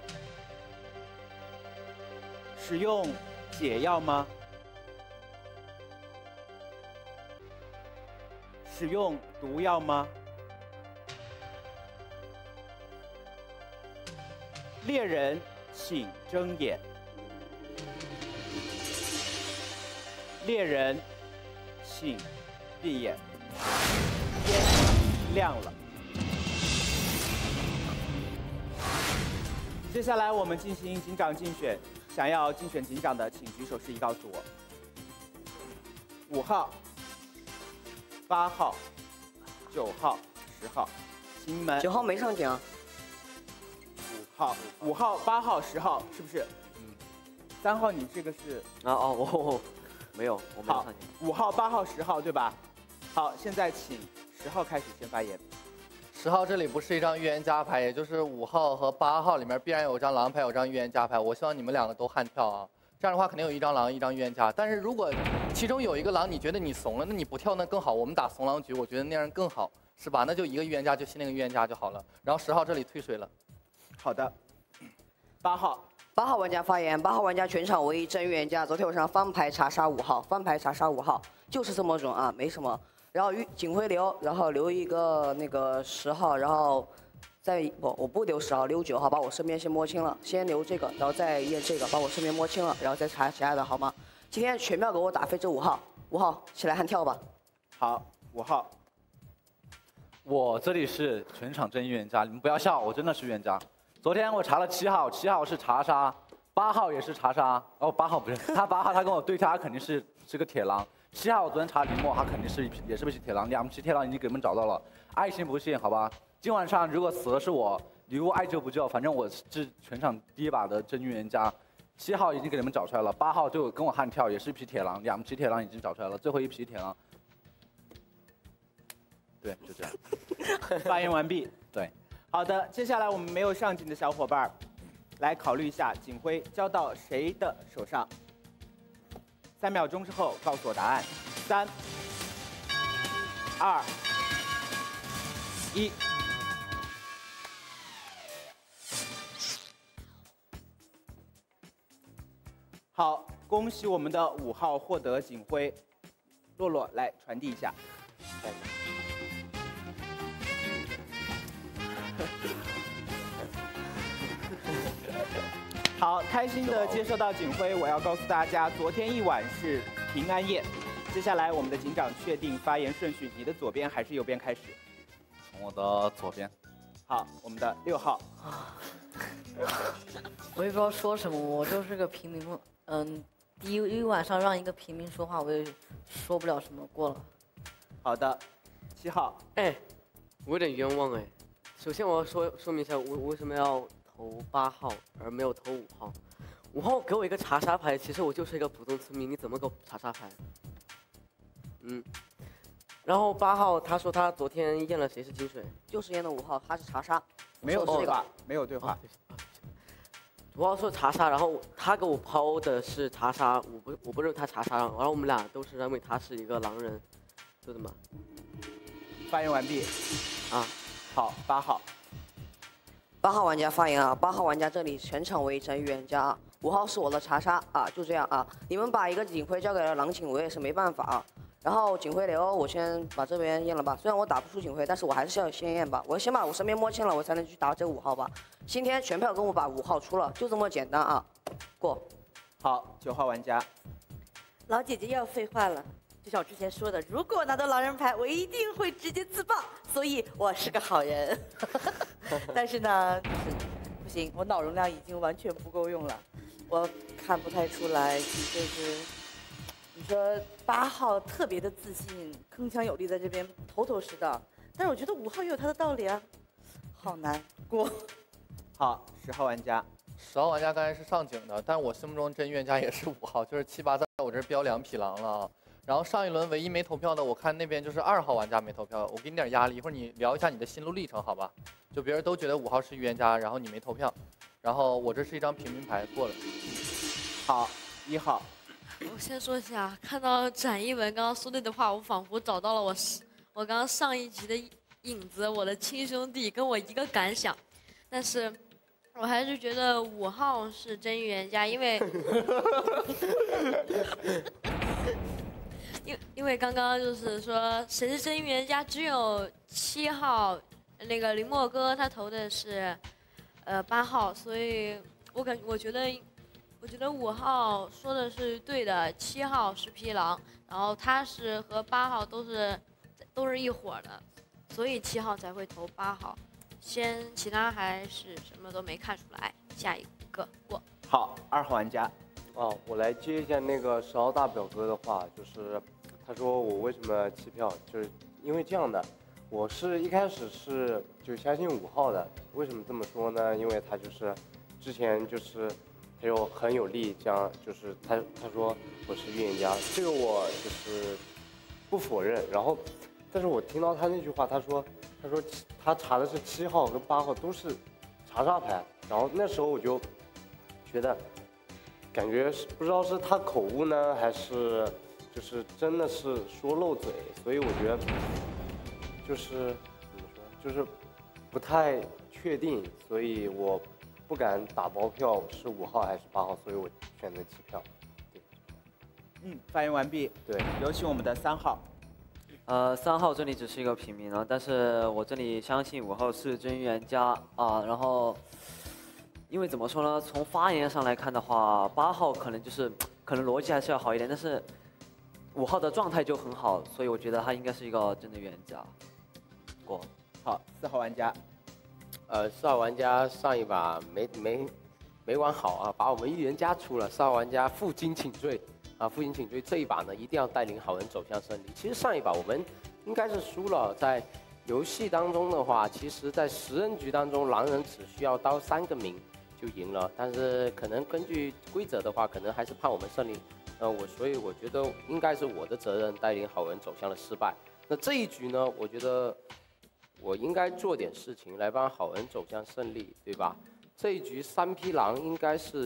使用解药吗？使用毒药吗？猎人，请睁眼。猎人，请闭眼。天亮了。接下来我们进行警长竞选，想要竞选警长的，请举手示意告诉我。5号、8号、9号、10号，请你们。 9号没上警。 5号、8号、10号，是不是？3号你这个是？ 我没有，我没有上警。 5号、8号、10号，对吧？好，现在请10号开始先发言。 10号这里不是一张预言家牌，也就是5号和8号里面必然有张狼牌，有张预言家牌。我希望你们2个都悍跳啊，这样的话肯定有一张狼，一张预言家。但是如果其中有一个狼你觉得你怂了，那你不跳那更好。我们打怂狼局，我觉得那样更好，是吧？那就一个预言家就信那个预言家就好了。然后10号这里退水了。 好的。8号。 8号玩家发言，8号玩家全场唯一真预言家。昨天晚上翻牌查杀5号，翻牌查杀5号，就是这么准啊，没什么。然后警徽留，然后留一个那个10号，然后我不留10号，留9号，把我身边先摸清了，先留这个，然后再验这个，把我身边摸清了，然后再查其他的好吗？今天全票给我打飞这5号，5号起来悍跳吧。 好，5号。 我这里是全场真预言家，你们不要笑，我真的是预言家。昨天我查了7号，7号是查杀，8号也是查杀。哦，8号不是，他8号他跟我对跳，他肯定是个铁狼。7号我昨天查林墨，他肯定是也是匹铁狼，2匹铁狼已经给你们找到了，爱信不信？好吧，今晚上如果死的是我，礼物爱救不救，反正我是全场第一把的真预言家。7号已经给你们找出来了，8号就跟我悍跳，也是一匹铁狼，2匹铁狼已经找出来了，最后一匹铁狼。对，就这样。 发言完毕。 对。 好的，接下来我们没有上警的小伙伴，来考虑一下警徽交到谁的手上。3秒钟之后告诉我答案。3、2、1。好，恭喜我们的5号获得警徽。洛洛来传递一下。好，开心的接受到警徽。我要告诉大家，昨天一晚是平安夜。接下来我们的警长确定发言顺序，你的左边还是右边开始？ 从我的左边。 好，我们的6号。 我也不知道说什么，我就是个平民。第一晚上让一个平民说话，我也说不了什么，过了。 好的，7号。 哎，我有点冤枉哎。首先我要说明一下，我为什么要投8号而没有投5号。5号给我一个查杀牌，其实我就是一个普通村民，你怎么给我查杀牌？然后8号他说他昨天验了谁是金水， 就是验了5号，他是查杀， 没有对话，没有对话。 5号说查杀，然后他给我抛的是查杀，我不认为他查杀，然后我们俩都是认为他是一个狼人，就这么。 发言完毕。啊，好，8号。 8号玩家发言啊！8号玩家这里全场唯一真预言家啊！5号是我的查杀啊，就这样啊！你们把一个警徽交给了狼警，我也是没办法啊。然后警徽流，我先把这边验了吧。虽然我打不出警徽，但是我还是要先验吧。我先把我身边摸清了，我才能去打这5号吧。今天全票跟我把5号出了，就这么简单啊！过。 好，9号玩家。 老姐姐又要废话了。就像我之前说的，如果拿到狼人牌，我一定会直接自爆，所以我是个好人。但是呢，不行，我脑容量已经完全不够用了，我看不太出来。就是你说8号特别的自信，铿锵有力，在这边头头是道，但是我觉得5号也有他的道理啊，好难过。 好，10号玩家。 10号玩家刚才是上警的，但是我心目中真预言家也是5号，就是7、8在我这标2匹狼了。然后上一轮唯一没投票的，我看那边就是2号玩家没投票。我给你点压力，一会儿你聊一下你的心路历程，好吧？就别人都觉得5号是预言家，然后你没投票，然后我这是一张平民牌过了。 好，1号。 我先说一下，看到展一文刚刚说那段话，我仿佛找到了我刚刚上一集的影子，我的亲兄弟跟我一个感想，但是我还是觉得5号是真预言家，因为因为刚刚就是说谁是真预言家，只有7号那个林墨哥他投的是8号，所以我觉得5号说的是对的，7号是匹狼，然后他是和8号都是一伙的，所以7号才会投8号。其他还是什么都没看出来。下一个过。 好，2号玩家。 哦，我来接一下那个10号大表哥的话，就是他说我为什么弃票，就是因为这样的，我是一开始是就相信5号的。为什么这么说呢？因为他就是之前就是他就很有力，这样就是他说我是预言家，这个我就是不否认。然后，但是我听到他那句话，他说他说他查的是7号跟8号都是查杀牌，然后那时候我就觉得，感觉是不知道是他口误呢，还是就是真的是说漏嘴，所以我觉得就是怎么说，就是不太确定，所以我不敢打包票是5号还是8号，所以我选择弃票。 发言完毕。 对， 有请我们的3号。 3号这里只是一个平民啊，但是我这里相信5号是真预言家啊。然后，因为怎么说呢，从发言上来看的话，8号可能逻辑还是要好一点，但是5号的状态就很好，所以我觉得他应该是一个真的预言家。过。 好，4号玩家。 4号玩家上一把没玩好啊，把我们预言家出了。4号玩家负荆请罪啊，负荆请罪。这一把呢，一定要带领好人走向胜利。其实上一把我们应该是输了，在游戏当中的话，其实在10人局当中，狼人只需要到3个名就赢了。但是可能根据规则的话，可能还是判我们胜利。所以我觉得应该是我的责任带领好人走向了失败。那这一局呢，我觉得。 我应该做点事情来帮好人走向胜利，对吧？这一局3匹狼应该是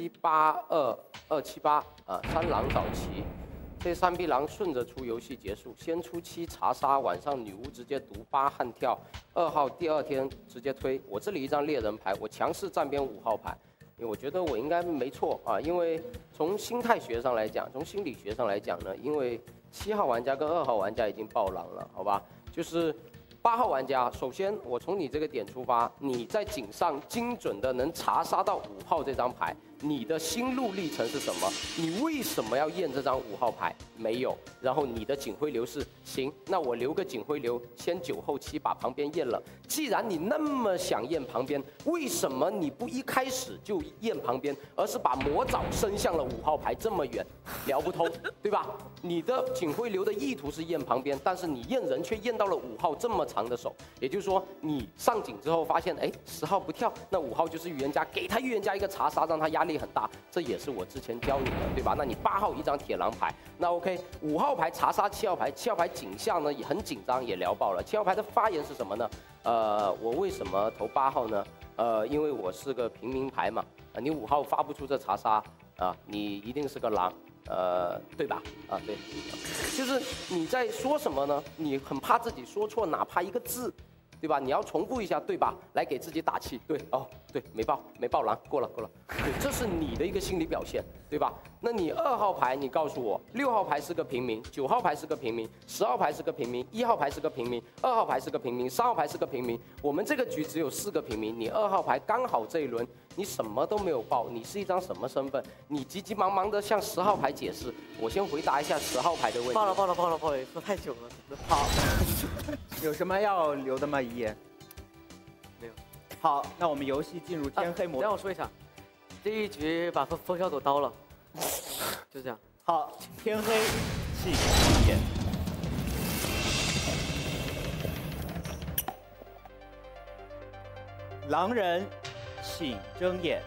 78278啊，3狼找齐。这3匹狼顺着出，游戏结束，先出7查杀，晚上女巫直接毒8悍跳，2号第2天直接推。我这里一张猎人牌，我强势站边5号牌，因为我觉得我应该没错啊，因为从心态学上来讲，从心理学上来讲呢，因为7号玩家跟2号玩家已经爆狼了，好吧？就是。 8号玩家，首先我从你这个点出发，你在井上精准的能查杀到5号这张牌，你的心路历程是什么？你为什么要验这张5号牌？没有。然后你的警徽流是行，那我留个警徽流，先9后7把旁边验了。既然你那么想验旁边，为什么你不一开始就验旁边，而是把魔爪伸向了5号牌这么远？聊不通，对吧？你的警徽流的意图是验旁边，但是你验人却验到了5号这么长的手，也就是说你上井之后发现，哎，10号不跳，那5号就是预言家，给他预言家一个查杀，让他压力很大，这也是我之前教你的，对吧？那你8号一张铁狼牌，那 OK，5号牌查杀7号牌，7号牌井下呢也很紧张，也聊爆了。7号牌的发言是什么呢？我为什么投8号呢？因为我是个平民牌嘛，你5号发不出这查杀啊，你一定是个狼。对吧？啊，对，就是你在说什么呢？你很怕自己说错，哪怕一个字，对吧？你要重复一下，对吧？来给自己打气。对，哦，对，没爆狼，过了。对，这是你的一个心理表现，对吧？那你2号牌，你告诉我，6号牌是个平民，9号牌是个平民，10号牌是个平民，1号牌是个平民，2号牌是个平民，3号牌是个平民。我们这个局只有4个平民，你2号牌刚好这一轮。你什么都没有报，你是一张什么身份？你急急忙忙的向10号牌解释。我先回答一下10号牌的问题。 爆了，说太久了。 好，有什么要留的吗？一言没有。 好，那我们游戏进入天黑模式。 让我说一下，这一局把风小狗刀了，就这样。 好，天黑，请闭眼。狼人。请睁眼。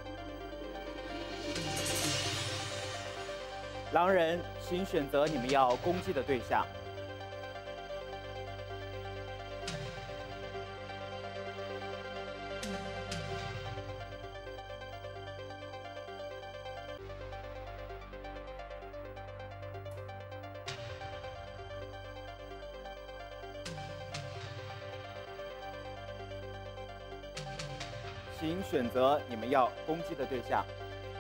狼人，请选择你们要攻击的对象。请选择你们要攻击的对象。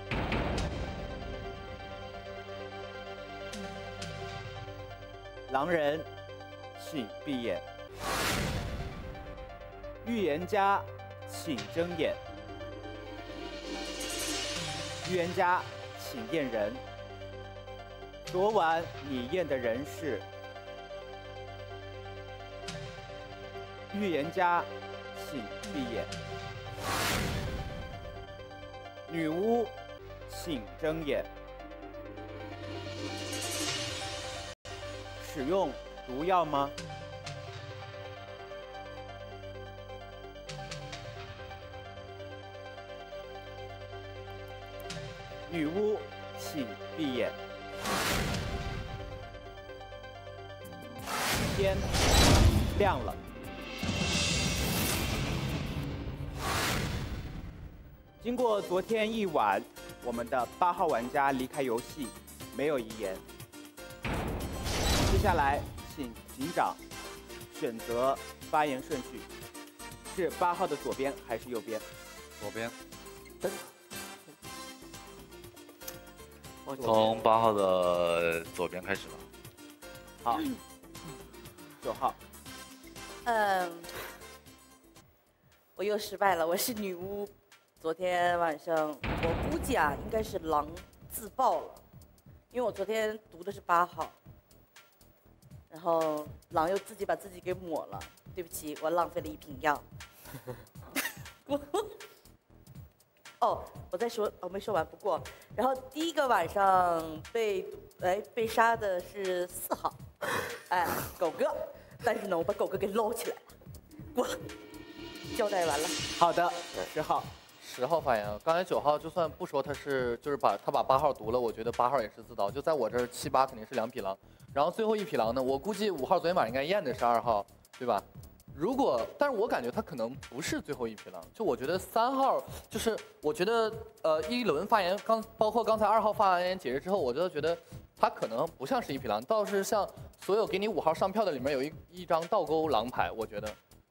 狼人，请闭眼。预言家，请睁眼。预言家，请验人。昨晚你验的人是预言家，请闭眼。女巫，请睁眼。使用毒药吗？女巫，请闭眼。天亮了。 经过昨天一晚，我们的8号玩家离开游戏，没有遗言。接下来，请警长选择发言顺序，是8号的左边还是右边？ 左边。 从8号的左边开始吧。 好，9号。 我又失败了，我是女巫。昨天晚上我估计啊，应该是狼自爆了，因为我昨天读的是8号，然后狼又自己把自己给抹了，对不起，我浪费了1瓶药。哦，我在说，我没说完。不过，然后第一个晚上被杀的是4号，狗哥，但是呢，我把狗哥给捞起来了。我交代完了。 好的，10号 ，10号发言啊。刚才9号就算不说他是，就是把8号读了，我觉得8号也是自刀。就在我这儿7、8肯定是2匹狼，然后最后1匹狼呢，我估计5号昨天晚上应该验的是2号，对吧？但是我感觉他可能不是最后1匹狼，就我觉得3号就是我觉得一轮发言包括刚才2号发言解释之后，我就觉得他可能不像是1匹狼，倒是像所有给你5号上票的里面有一张倒钩狼牌，我觉得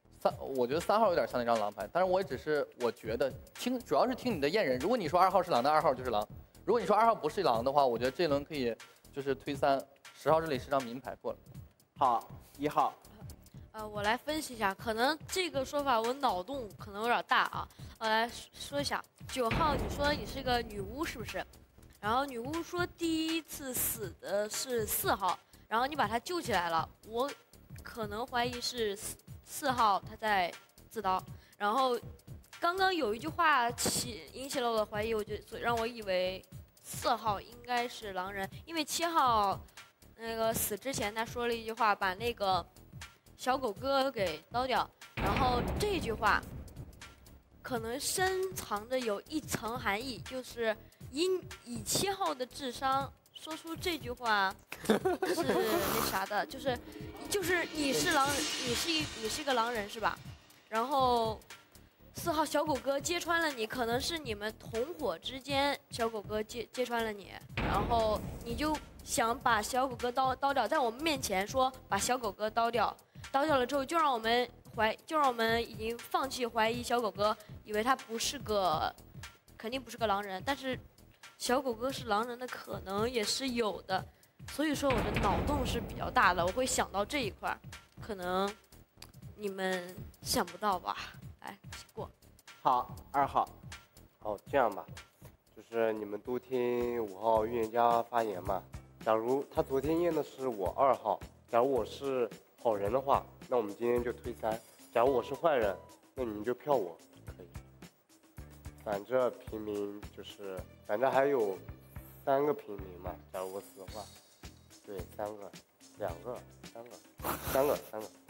3号有点像那张狼牌，但是我也只是我觉得主要是听你的验人，如果你说2号是狼，那2号就是狼；如果你说2号不是狼的话，我觉得这轮可以就是推3，10号这里是张明牌过了。 好，1号。 我来分析一下，可能这个说法我脑洞可能有点大啊。我来说一下，9号，你说你是个女巫是不是？然后女巫说第一次死的是4号，然后你把他救起来了，我可能怀疑是4号他在自刀。然后刚刚有一句话引起了我的怀疑，让我以为4号应该是狼人，因为7号那个死之前他说了一句话，把那个小狗哥给刀掉，然后这句话可能深藏着有一层含义，就是以7号的智商说出这句话是那啥的，就是你是狼，你是个狼人是吧？然后4号小狗哥揭穿了你，可能是你们同伙之间小狗哥揭穿了你，然后你就想把小狗哥刀掉，在我们面前说把小狗哥刀掉了之后，就让我们已经放弃怀疑小狗哥，以为他肯定不是个狼人，但是小狗哥是狼人的可能也是有的，所以说我的脑洞是比较大的，我会想到这一块，可能你们想不到吧？来过。 好，2号。 好，这样吧，就是你们都听5号预言家发言嘛。假如他昨天验的是我2号，假如我是好人的话，那我们今天就推3；假如我是坏人，那你们就票我，可以。反正平民就是，反正还有3个平民嘛。假如我死的话，对，3个、2个、3个，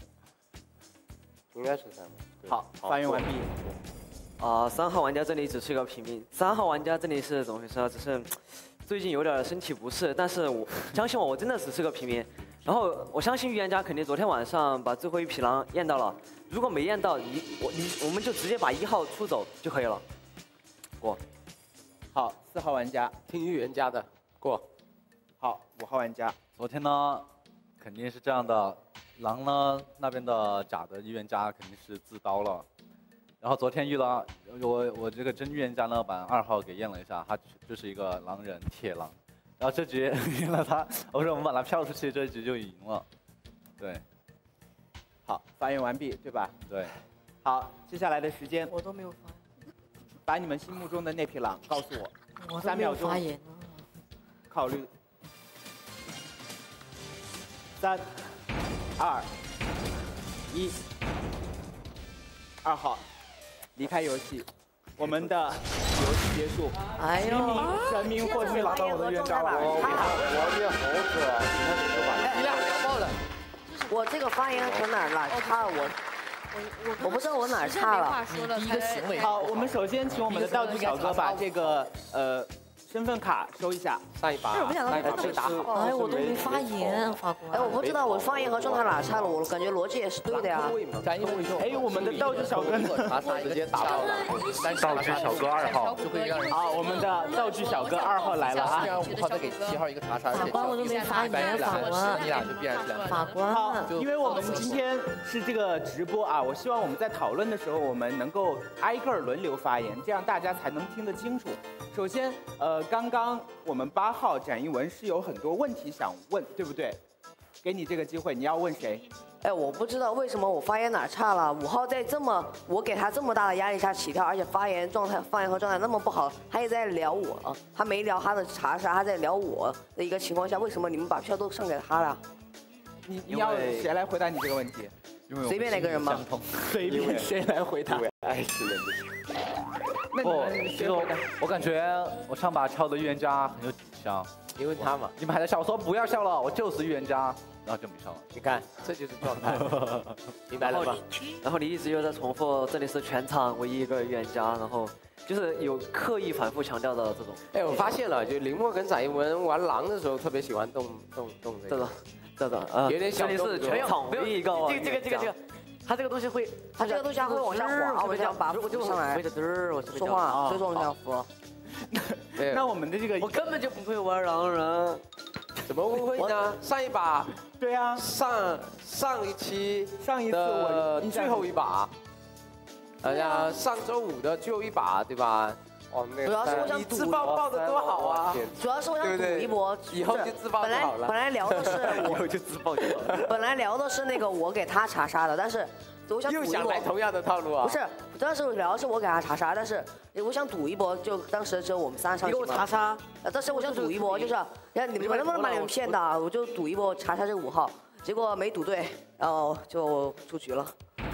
应该是3个。 好，发言完毕。 3号玩家这里只是一个平民，3号玩家这里是怎么回事啊？只是最近有点身体不适，但是我相信我真的只是个平民。然后我相信预言家肯定昨天晚上把最后1匹狼验到了，如果没验到，我们就直接把1号出走就可以了。过。 好，4号玩家听预言家的过。 好，5号玩家。 昨天呢，肯定是这样的，狼呢那边的假的预言家肯定是自刀了。然后昨天遇到我这个真预言家呢，把2号给验了一下，他就是一个狼人铁狼。然后这局赢了他，我说我们把他票出去，这局就赢了。对。 好，发言完毕，对吧？ 对。 好，接下来的时间我都没有发言。 把你们心目中的那匹狼告诉我。 我都没有发言呢。 考虑。3、2、1。2号。离开游戏，我们的游戏结束。 哎呦， 神明获胜，拿到我的冤杖了。 我也好可， 你俩聊爆了。我这个发言从哪差？我不知道我哪差了。 第一个行为。 好，我们首先请我们的道具小哥把这个身份卡收一下。 上一把， 我不想让被打好。 哎，我都没发言，法官。 哎，我不知道我发言和状态哪差了，我感觉逻辑也是对的呀。 咱一会就哎，我们的道具小哥呢？ 直接打爆了。 道具小哥2号就会让人啊，我们的道具小哥2号来了啊！ 这样5号再给7号一个查杀。 法官我都没发言，法官。 你俩就必然是两个。 法官。 好，因为我们今天是这个直播啊，我希望我们在讨论的时候，我们能够挨个轮流发言，这样大家才能听得清楚。首先，刚刚我们8号展一文是有很多问题想问，对不对？给你这个机会，你要问谁？ 哎，我不知道为什么我发言哪差了。5号在我给他这么大的压力下起跳，而且发言和状态那么不好，他也在聊我，他没聊他的查杀，他在聊我的一个情况下，为什么你们把票都上给他了？ 你要谁来回答你这个问题？ 随便哪个人吧。 随便谁来回答？ 爱死人的。 那其实我感觉我上把敲的预言家很有底香。 你问他嘛？ 你们还在笑，我说不要笑了，我就是预言家，然后就没笑了。 你看，这就是状态，明白了吗？ 然后你一直又在重复，这里是全场唯一一个预言家，然后就是有刻意反复强调的这种。 哎，我发现了，就林默跟翟一文玩狼的时候，特别喜欢动这种有点小动作。 这里是全场唯一一个这个。他这个东西会，他这个东西会往下滑，我这样把扶上来。说话，所以说我这样扶。 那我们的这个， 我根本就不会玩狼人， 怎么不会呢？上一把， 对啊， 上一次的最后一把，好像上周5的最后一把，对吧？哦， 主要是我想自爆的多好啊！ 主要是我想赌一波， 以后就自爆就好了。 本来聊的是以后就自爆就好了。 本来聊的是那个我给他查杀的，但是我想又想来同样的套路啊？ 不是，当时聊的是我给他查杀，但是我想赌一波，就当时只有我们3上。 你给我查杀？ 当时我想赌一波，就是你们能不能把你们骗的？我就赌一波查杀这5号，结果没赌对，然后就出局了。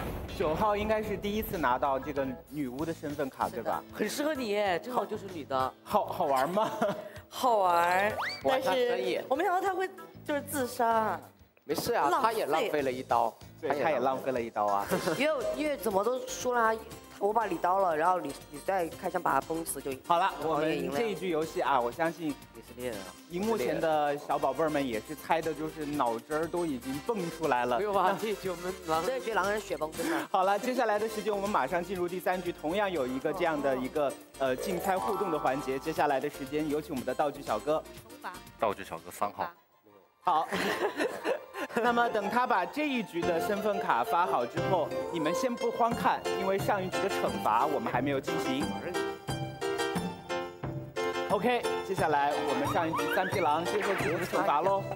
9号应该是第一次拿到这个女巫的身份卡，对吧？ 很适合你，正好就是女的。 好玩吗？ 好玩，但是我没想到他会就是自杀。 没事啊，他也浪费了一刀， 对，他也浪费了一刀啊。 因为怎么都输了，我把你刀了，然后你再开枪把他崩死就好了。我们这一局游戏啊，我相信也是猎人啊。 荧幕前的小宝贝儿们也是猜的，就是脑汁儿都已经蹦出来了。 没有吧？这一局我们这一局狼人血崩真的。 好了，接下来的时间我们马上进入第3局，同样有一个这样的一个竞猜互动的环节。接下来的时间有请我们的道具小哥。 道具小哥3号。 好。那么等他把这一局的身份卡发好之后，你们先不慌看，因为上一局的惩罚我们还没有进行。OK， 接下来我们上一局3匹狼接受主播的惩罚喽。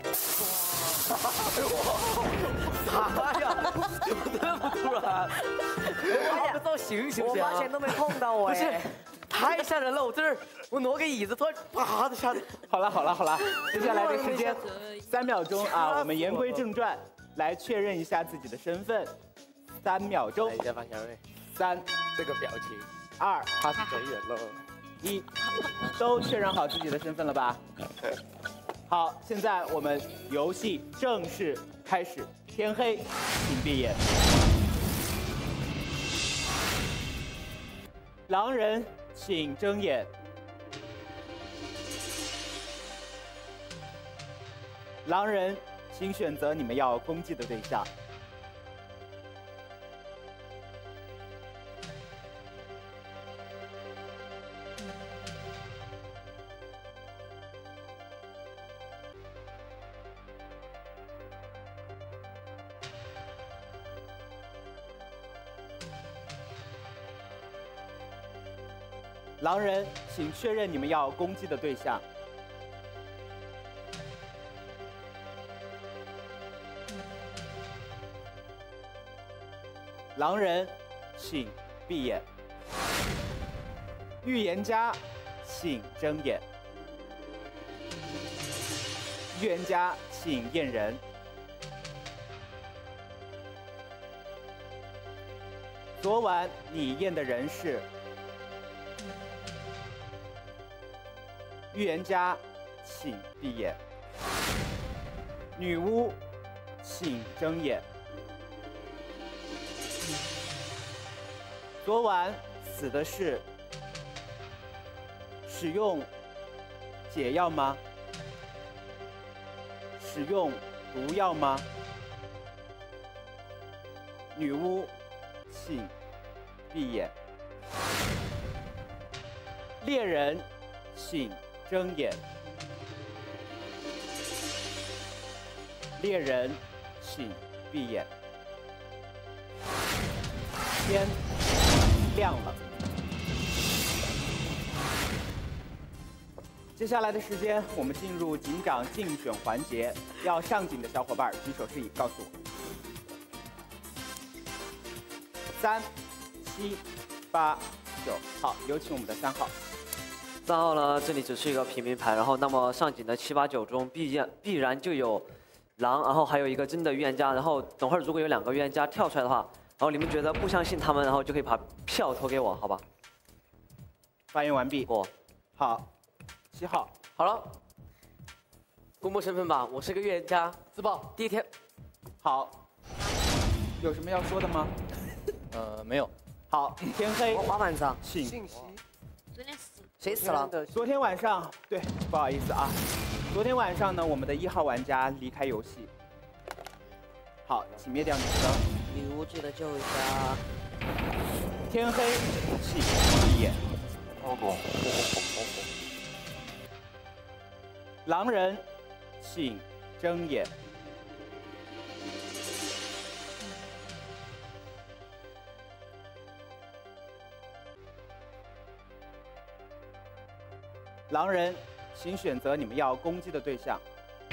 啥呀？怎么这么突然？我造型行不行？ 我发现都没碰到我。 不是，太吓人了！我这儿我挪个椅子，突然啪的下来。 好了，接下来的时间3秒钟啊，我们言归正传，来确认一下自己的身份。3秒钟。 来一下方向位。 3， 这个表情。 2， 他是走远了。 1，都确认好自己的身份了吧？好，现在我们游戏正式开始。天黑，请闭眼。狼人，请睁眼。狼人，请选择你们要攻击的对象。狼人，请确认你们要攻击的对象。狼人，请闭眼。预言家，请睁眼。预言家，请验人。昨晚你验的人是？预言家，请闭眼。女巫，请睁眼。昨晚死的是使用解药吗？使用毒药吗？女巫，请闭眼。猎人，请睁眼。猎人，请闭眼。天亮了。接下来的时间，我们进入警长竞选环节。要上警的小伙伴举手示意，告诉我。3、7、8、9，好，有请我们的3号。 3号呢，这里只是一个平民牌，然后那么上警的7、8、9中必然就有狼，然后还有一个真的预言家，然后等会儿如果有2个预言家跳出来的话，然后你们觉得不相信他们，然后就可以把票投给我，好吧？ 发言完毕。 过。 好，7号。 好了，公布身份吧，我是个预言家，自爆。第一天。 好，有什么要说的吗？ 没有。 好，天黑。 花板上请。 信息。 昨天死。 谁死了？ 昨天晚上，对，不好意思啊。昨天晚上呢，我们的1号玩家离开游戏。好，请灭掉你的灯。 女巫记得救一下。 天黑，请闭眼。狼人，请睁眼。狼人，请选择你们要攻击的对象。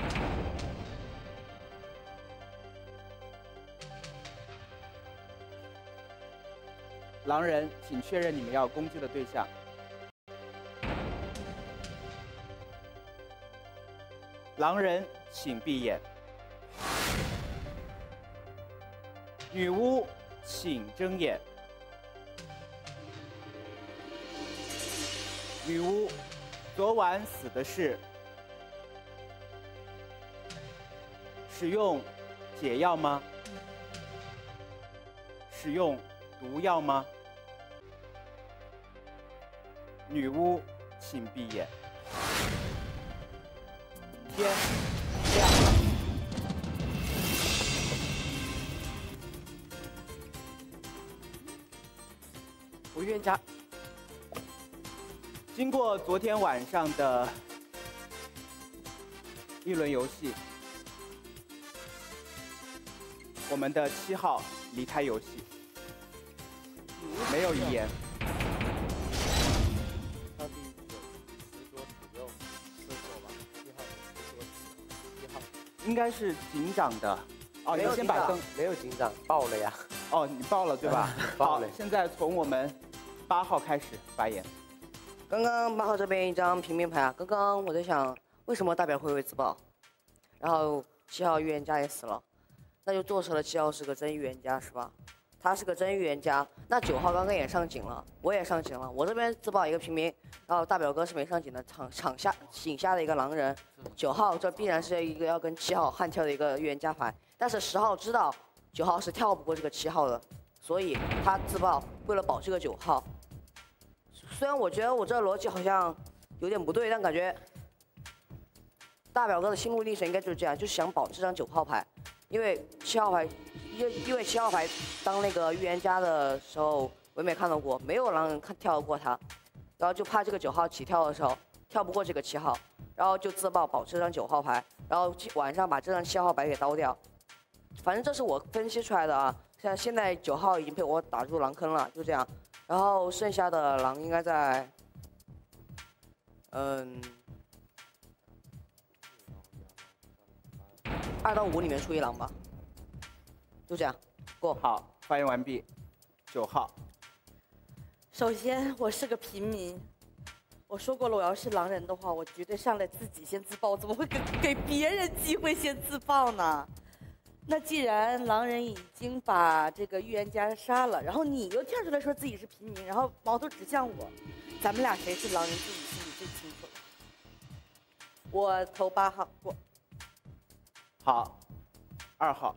狼人，请确认你们要攻击的对象。狼人，请闭眼。女巫，请睁眼。女巫，昨晚死的是使用解药吗？使用毒药吗？女巫，请闭眼。天亮了。 我预言家。 经过昨天晚上的一轮游戏，我们的7号离开游戏，没有遗言。应该是警长的。哦，你先把灯。 没有警长，爆了呀。 哦，你爆了对吧？ 爆了。 好，现在从我们8号开始发言。 刚刚8号这边一张平民牌啊，刚刚我在想，为什么代表会自爆？然后7号预言家也死了，那就做成了7号是个真预言家是吧？他是个真预言家，那9号刚刚也上警了，我也上警了，我这边自爆一个平民，然后大表哥是没上警的，警下的一个狼人，9号这必然是一个要跟7号悍跳的一个预言家牌，但是10号知道9号是跳不过这个7号的，所以他自爆，为了保这个9号。虽然我觉得我这逻辑好像有点不对，但感觉大表哥的心路历程应该就是这样，就是想保这张9号牌，因为7号牌。因为7号牌当那个预言家的时候，我也没看到过，没有狼人跳得过他，然后就怕这个9号起跳的时候跳不过这个7号，然后就自爆保这张9号牌，然后晚上把这张7号牌给刀掉。反正这是我分析出来的啊。现在9号已经被我打入狼坑了，就这样。然后剩下的狼应该在2到5里面出一狼吧。就这样，过。 好，发言完毕。9号。 首先，我是个平民。我说过了，我要是狼人的话，我绝对上来自己先自爆，怎么会给别人机会先自爆呢？那既然狼人已经把这个预言家杀了，然后你又跳出来说自己是平民，然后矛头指向我，咱们俩谁是狼人自己心里最清楚。我投8号过。 好，2号。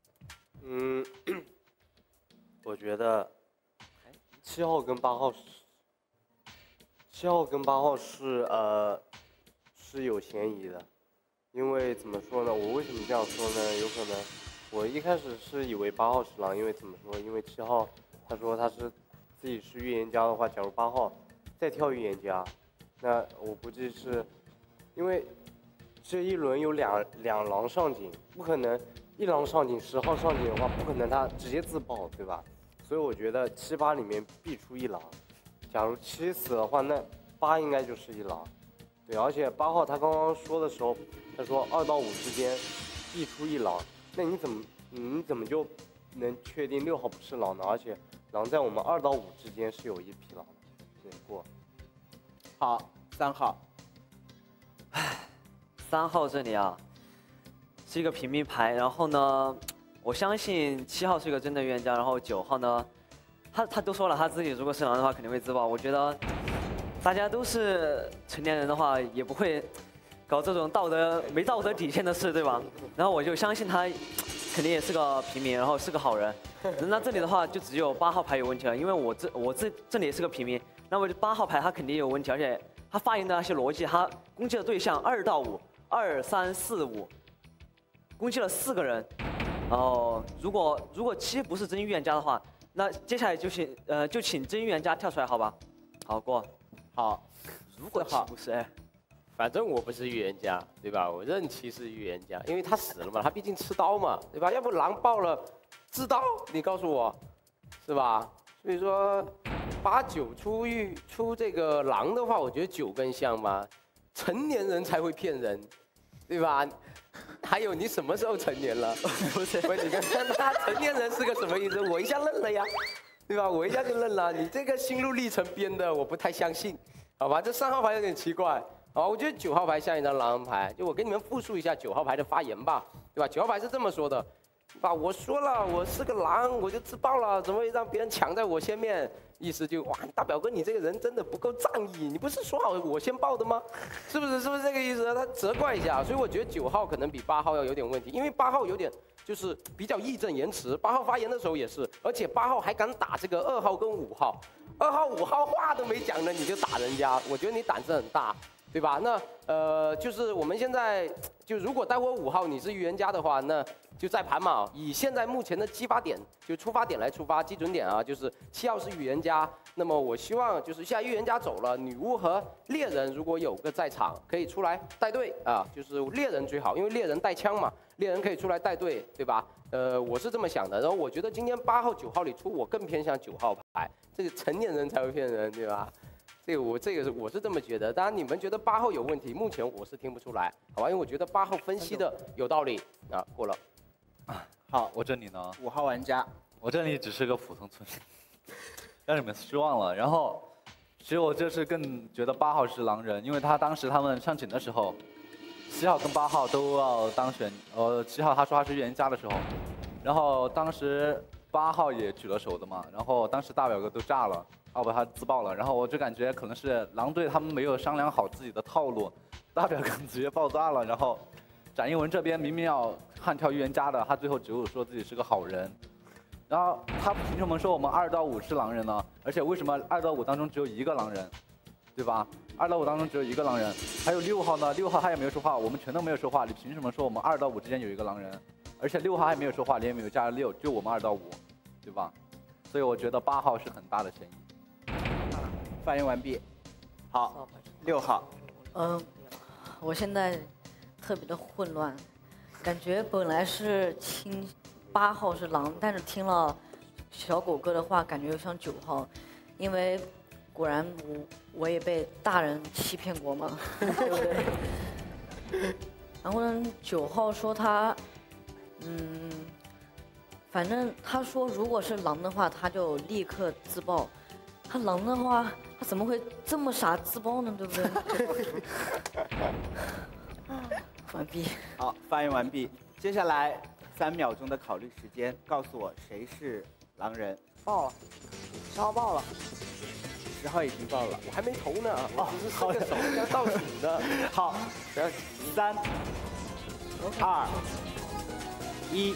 我觉得7号跟8号是是有嫌疑的，因为怎么说呢？我为什么这样说呢？有可能我一开始是以为8号是狼，因为怎么说？因为7号他说他是自己是预言家的话，假如8号再跳预言家，那我估计是因为这一轮有两狼上警，不可能一狼上警10号上警的话，不可能他直接自爆，对吧？所以我觉得7、8里面必出一狼。假如7死的话，那8应该就是一狼。对，而且8号他刚刚说的时候，他说2到5之间必出一狼，那你怎么就能确定6号不是狼呢？而且狼在我们2到5之间是有一匹狼的。对，过。 好，3号。 3号这里啊，是一个平民牌。然后呢，我相信7号是一个真的预言家。然后9号呢，他都说了，他自己如果是狼的话，肯定会自爆。我觉得大家都是成年人的话，也不会搞这种没道德底线的事，对吧？然后我就相信他肯定也是个平民，然后是个好人。那这里的话，就只有8号牌有问题了，因为我这里也是个平民，那么就8号牌他肯定有问题，而且他发言的那些逻辑，他攻击的对象2到5。2、3、4、5，攻击了4个人。然后如果7不是真预言家的话，那接下来就请真预言家跳出来，好吧？好过。 好， 如果7不是， 反正我不是预言家，对吧？我认7是预言家，因为他死了嘛，他毕竟持刀嘛，对吧？要不狼爆了，自刀，你告诉我，是吧？所以说8、9出这个狼的话，我觉得9更像吧。成年人才会骗人。对吧？还有你什么时候成年了？不是，你看他成年人是个什么意思？我一下愣了呀，对吧？我一下就愣了。你这个心路历程编的，我不太相信，好吧？这3号牌有点奇怪，啊，我觉得9号牌像一张狼人牌。就我给你们复述一下9号牌的发言吧，对吧？9号牌是这么说的，吧？我说了，我是个狼，我就自爆了，怎么会让别人抢在我前面？意思就哇，大表哥你这个人真的不够仗义，你不是说好我先报的吗？是不是这个意思？他责怪一下，所以我觉得9号可能比8号要有点问题，因为8号有点就是比较义正言辞，8号发言的时候也是，而且8号还敢打这个2号跟5号，2号5号话都没讲呢你就打人家，我觉得你胆子很大，对吧？那就是我们现在就如果待会5号你是预言家的话，那就在盘嘛，以现在目前的激发点就出发点来出发，基准点啊，就是7号是预言家。那么我希望就是现在预言家走了，女巫和猎人如果有个在场，可以出来带队啊，就是猎人最好，因为猎人带枪嘛，猎人可以出来带队，对吧？我是这么想的。然后我觉得今天8号、9号里出，我更偏向9号牌，这个成年人才会骗人，对吧？我是这么觉得。当然你们觉得8号有问题，目前我是听不出来，好吧？因为我觉得8号分析的有道理啊，过了。 好，我这里呢 ，5号玩家， 我这里只是个普通村民，让你们失望了。然后，其实我这次更觉得8号是狼人，因为当时他们上警的时候，7号跟8号都要当选，7号他说他是预言家的时候，然后当时8号也举了手的嘛，然后当时大表哥都炸了，要不他自爆了，然后我就感觉可能是狼队他们没有商量好自己的套路，大表哥直接爆炸了，然后展英文这边明明要悍跳预言家的，他最后只有说自己是个好人，然后他凭什么说我们2到5是狼人呢？而且为什么2到5当中只有1个狼人，对吧？2到5当中只有1个狼人，还有6号呢？6号他也没有说话，我们全都没有说话，你凭什么说我们2到5之间有1个狼人？而且6号还没有说话，连没有加了6，就我们2到5，对吧？所以我觉得8号是很大的嫌疑。 发言完毕。好，6号。 我现在特别的混乱，感觉本来是听8号是狼，但是听了小狗哥的话，感觉又像9号，因为果然我也被大人欺骗过嘛，对不对？然后呢，9号说他，反正他说如果是狼的话，他就立刻自爆。他狼的话，他怎么会这么傻自爆呢？对不对？完毕。 好，发言完毕。接下来3秒钟的考虑时间，告诉我谁是狼人。 爆了，10号爆了 ，10号已经爆了， 我还没投呢，我只是伸个手要倒数的。 好，3、2、1。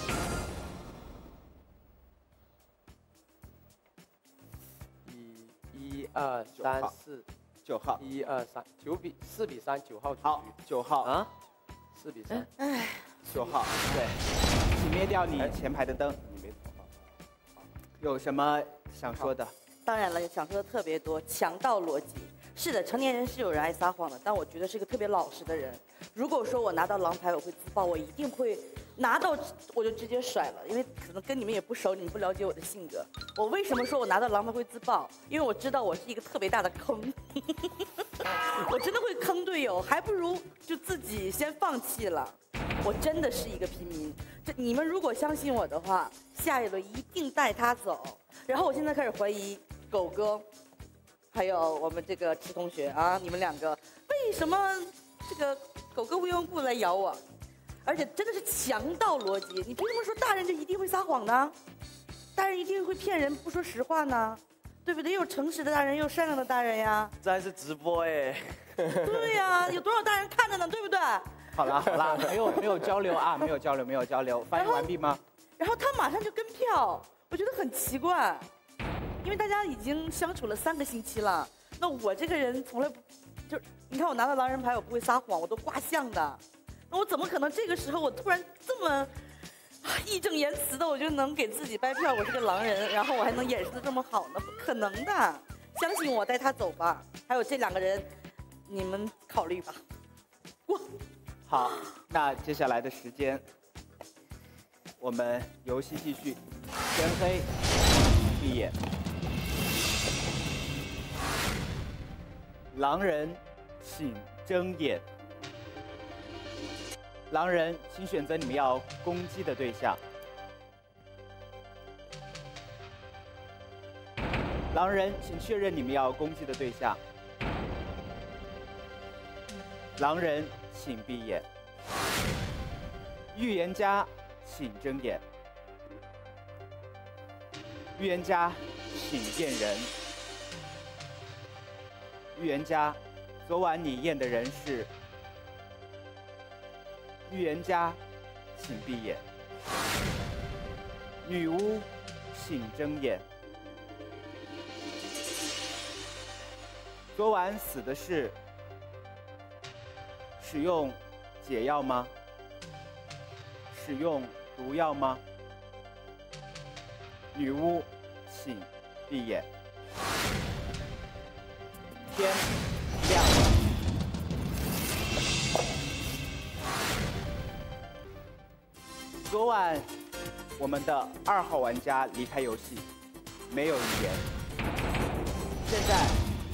1、2、3、4、 9号。 1、2、3，4比3，9号出局。 好，9号啊 ，4比3。 哎，9号，对，请灭掉你前排的灯。 你没投好。 有什么想说的？ 当然了，想说的特别多，强盗逻辑。是的，成年人是有人爱撒谎的，但我觉得是个特别老实的人。如果说我拿到狼牌我会自爆，我一定会拿到我就直接甩了，因为可能跟你们也不熟，你们不了解我的性格。我为什么说我拿到狼牌会自爆？因为我知道我是一个特别大的坑，我真的会坑队友，还不如就自己先放弃了。我真的是一个平民，你们如果相信我的话，下一轮一定带他走。然后我现在开始怀疑狗哥。还有我们这个池同学啊，你们两个为什么这个狗哥无缘无故来咬我？而且真的是强盗逻辑，你凭什么说大人就一定会撒谎呢？大人一定会骗人不说实话呢？对不对？又诚实的大人，又善良的大人呀。 这还是直播哎。 对呀，有多少大人看着呢？对不对？ 好啦，没有交流啊，没有交流，发言完毕吗？ 然后他马上就跟票，我觉得很奇怪。因为大家已经相处了3个星期了，那我这个人从来不，就你看我拿到狼人牌，我不会撒谎，我都挂相的，那我怎么可能这个时候我突然这么义正言辞的我就能给自己掰票，我是个狼人，然后我还能掩饰的这么好呢？不可能的，相信我，带他走吧。还有这2个人，你们考虑吧。 好，那接下来的时间，我们游戏继续，天黑，闭眼。狼人，请睁眼。狼人，请选择你们要攻击的对象。狼人，请确认你们要攻击的对象。狼人，请闭眼。预言家，请睁眼。预言家，请验人。预言家，昨晚你验的人是。预言家，请闭眼。女巫，请睁眼。昨晚死的是使用解药吗？使用毒药吗？女巫，请闭眼。天亮了。昨晚，我们的2号玩家离开游戏，没有预言。现在，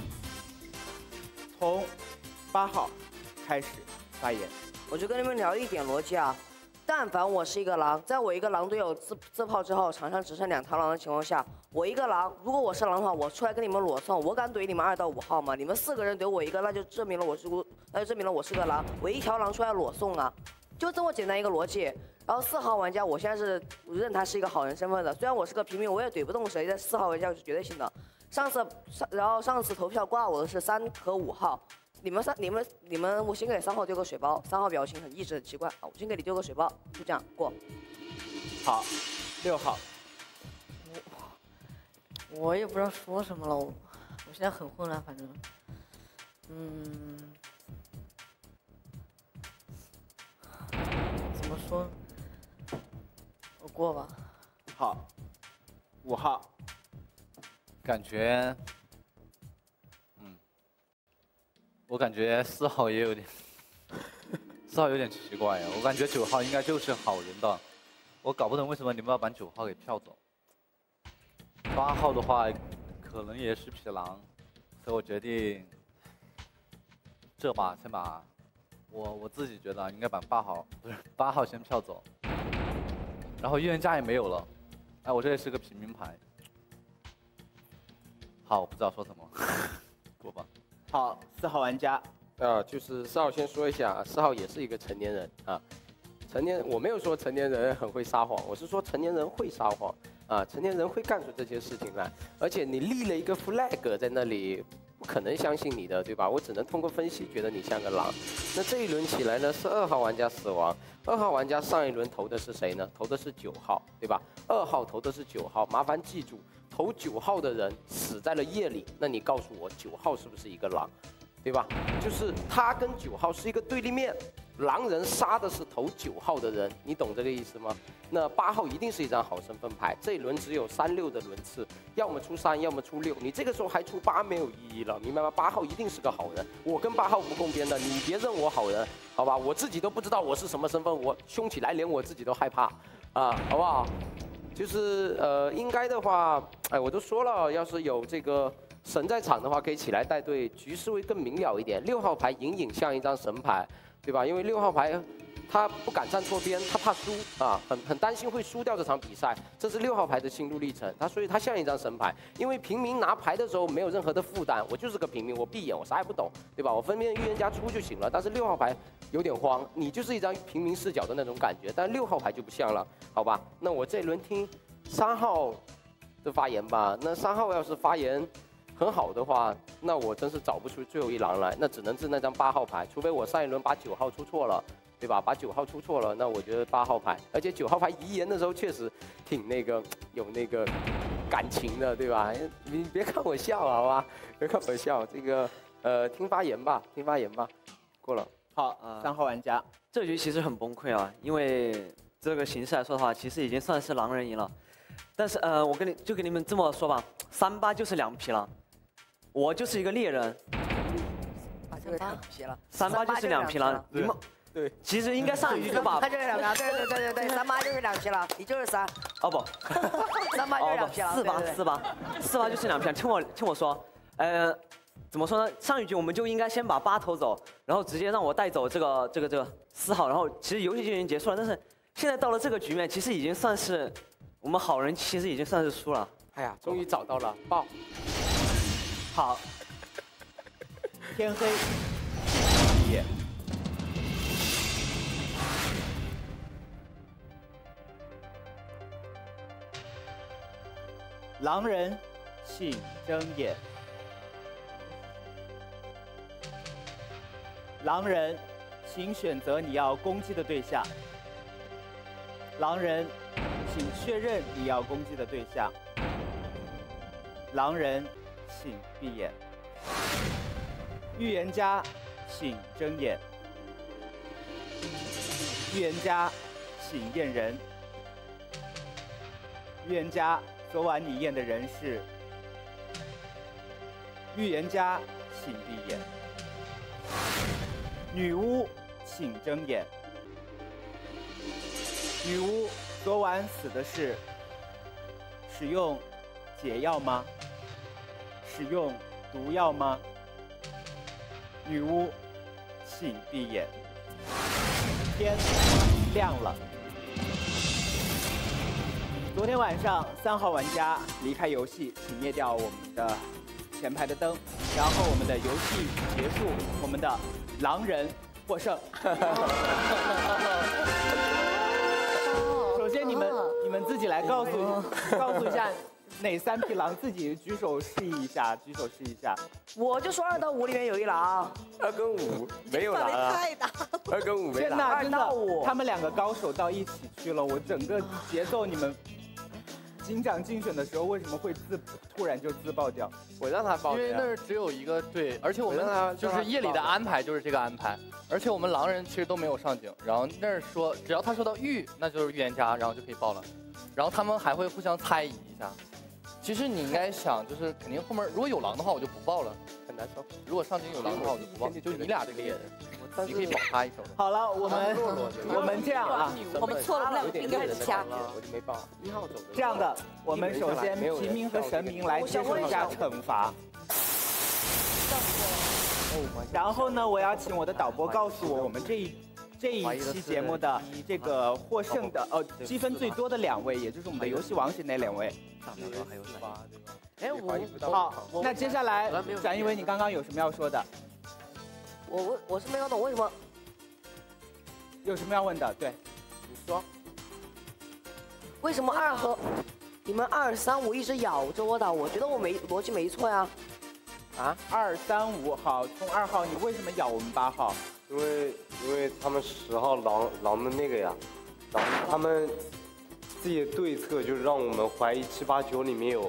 从8号开始发言。 我就跟你们聊一点逻辑啊。但凡我是一个狼，在我一个狼队友自炮之后，场上只剩2条狼的情况下，我一个狼，如果我是狼的话，我出来跟你们裸送，我敢怼你们2到5号吗？你们4个人怼我一个，那就证明了我是个狼，我一条狼出来裸送啊，就这么简单一个逻辑。然后4号玩家，我现在是认他是一个好人身份的，虽然我是个平民，我也怼不动谁，但4号玩家是绝对性的。上次投票挂我的是3和5号。你们，我先给3号丢个水包，3号表情很一直很奇怪啊，我先给你丢个水包，就这样过。 好，6号。 我也不知道说什么了，我现在很混乱，反正，怎么说？我过吧。 好，5号。 感觉。我感觉4号也有点，4号有点奇怪呀。我感觉9号应该就是好人的，我搞不懂为什么你们要把9号给票走。8号的话，可能也是匹狼，所以我决定这把先把我自己觉得应该把8号先票走，然后预言家也没有了，哎，我这也是个平民牌。好，我不知道说什么，过吧。 好，4号玩家， 就是4号先说一下，4号也是一个成年人啊，我没有说成年人很会撒谎，我是说成年人会撒谎啊，成年人会干出这些事情来，而且你立了一个 flag 在那里，不可能相信你的，对吧？我只能通过分析觉得你像个狼。那这一轮起来呢，是2号玩家死亡，2号玩家上一轮投的是谁呢？投的是9号，对吧？2号投的是9号，麻烦记住。 投9号的人死在了夜里，那你告诉我9号是不是一个狼，对吧？就是他跟9号是一个对立面，狼人杀的是投9号的人，你懂这个意思吗？那8号一定是一张好身份牌，这一轮只有3、6的轮次，要么出3，要么出6，你这个时候还出8没有意义了，明白吗？8号一定是个好人，我跟8号不共边的，你别认我好人，好吧？我自己都不知道我是什么身份，我凶起来连我自己都害怕，啊，好不好？就是应该的话，哎，我都说了，要是有这个神在场的话，可以起来带队，局势会更明了一点。6号牌隐隐像一张神牌，对吧？因为6号牌他不敢站错边，他怕输啊，很担心会输掉这场比赛，这是6号牌的心路历程。所以他像一张神牌，因为平民拿牌的时候没有任何的负担，我就是个平民，我闭眼我啥也不懂，对吧？我分辨预言家出就行了。但是6号牌有点慌，你就是一张平民视角的那种感觉，但6号牌就不像了，好吧？那我这一轮听3号的发言吧。那3号要是发言很好的话，那我真是找不出最后一狼来，那只能是那张8号牌，除非我上一轮把9号出错了，对吧？把9号出错了，那我觉得8号牌，而且9号牌遗言的时候确实挺那个有那个感情的，对吧？你别看我笑，好吧？别看我笑，这个听发言吧，听发言吧，过了。 好，3号玩家， 这局其实很崩溃啊，因为这个形势来说的话，其实已经算是狼人赢了。但是我跟你们这么说吧，38就是2匹狼，我就是一个猎人。38就是2匹狼，你们对，其实应该上一局就把。 他就是2匹狼，对，38就是2匹狼，你就是3。 哦不 ，38就是2匹狼。 48就是2匹狼，听我说，怎么说呢？上一局我们就应该先把8投走，然后直接让我带走这个4号，然后其实游戏就已经结束了。但是现在到了这个局面，其实已经算是我们好人，其实已经算是输了。 哎呀，终于找到了，爆！ 好，天黑夜。狼人，请睁眼。狼人，请选择你要攻击的对象。狼人，请确认你要攻击的对象。狼人，请闭眼。预言家，请睁眼。预言家，请验人。预言家，昨晚你验的人是。预言家，请闭眼。女巫，请睁眼。女巫，昨晚死的是使用解药吗？使用毒药吗？女巫，请闭眼。天亮了。昨天晚上3号玩家离开游戏，请灭掉我们的前排的灯，然后我们的游戏结束，我们的狼人获胜。首先你们自己来告诉一下哪3匹狼，自己举手示意一下， 我就说2到5里面有一狼 ，2跟5没有狼啊，2跟5没狼。 天哪，真的，他们2个高手到一起去了，我整个节奏你们。警长竞选的时候为什么会突然就自爆掉？ 我让他爆， 因为那儿只有一个对，而且我们就是夜里的安排就是这个安排，而且我们狼人其实都没有上警，然后那儿说只要他说到预，那就是预言家，然后就可以爆了，然后他们还会互相猜疑一下。其实你应该想，就是肯定后面如果有狼的话，我就不爆了，很难受。如果上警有狼的话，我就不爆，就你俩这个猎人，你可以保他一手。 好了，我们这样啊， 我们错了，应该是瞎。 我就没爆，1号走的。 这样的，我们首先平民和神明来接受一下惩罚。然后呢，我要请我的导播告诉我们这一期节目的这个获胜的积分最多的2位，也就是我们的游戏王是哪2位？ 还有好，那接下来展一伟，你刚刚有什么要说的？ 我是没有懂为什么。 有什么要问的？对， 你说。 为什么你们2、3、5一直咬着我打？我觉得我逻辑没错呀。 啊，2、3、5好，从2号你为什么咬我们8号？ 因为他们10号狼的那个呀，然后他们自己的对策就是让我们怀疑7、8、9里面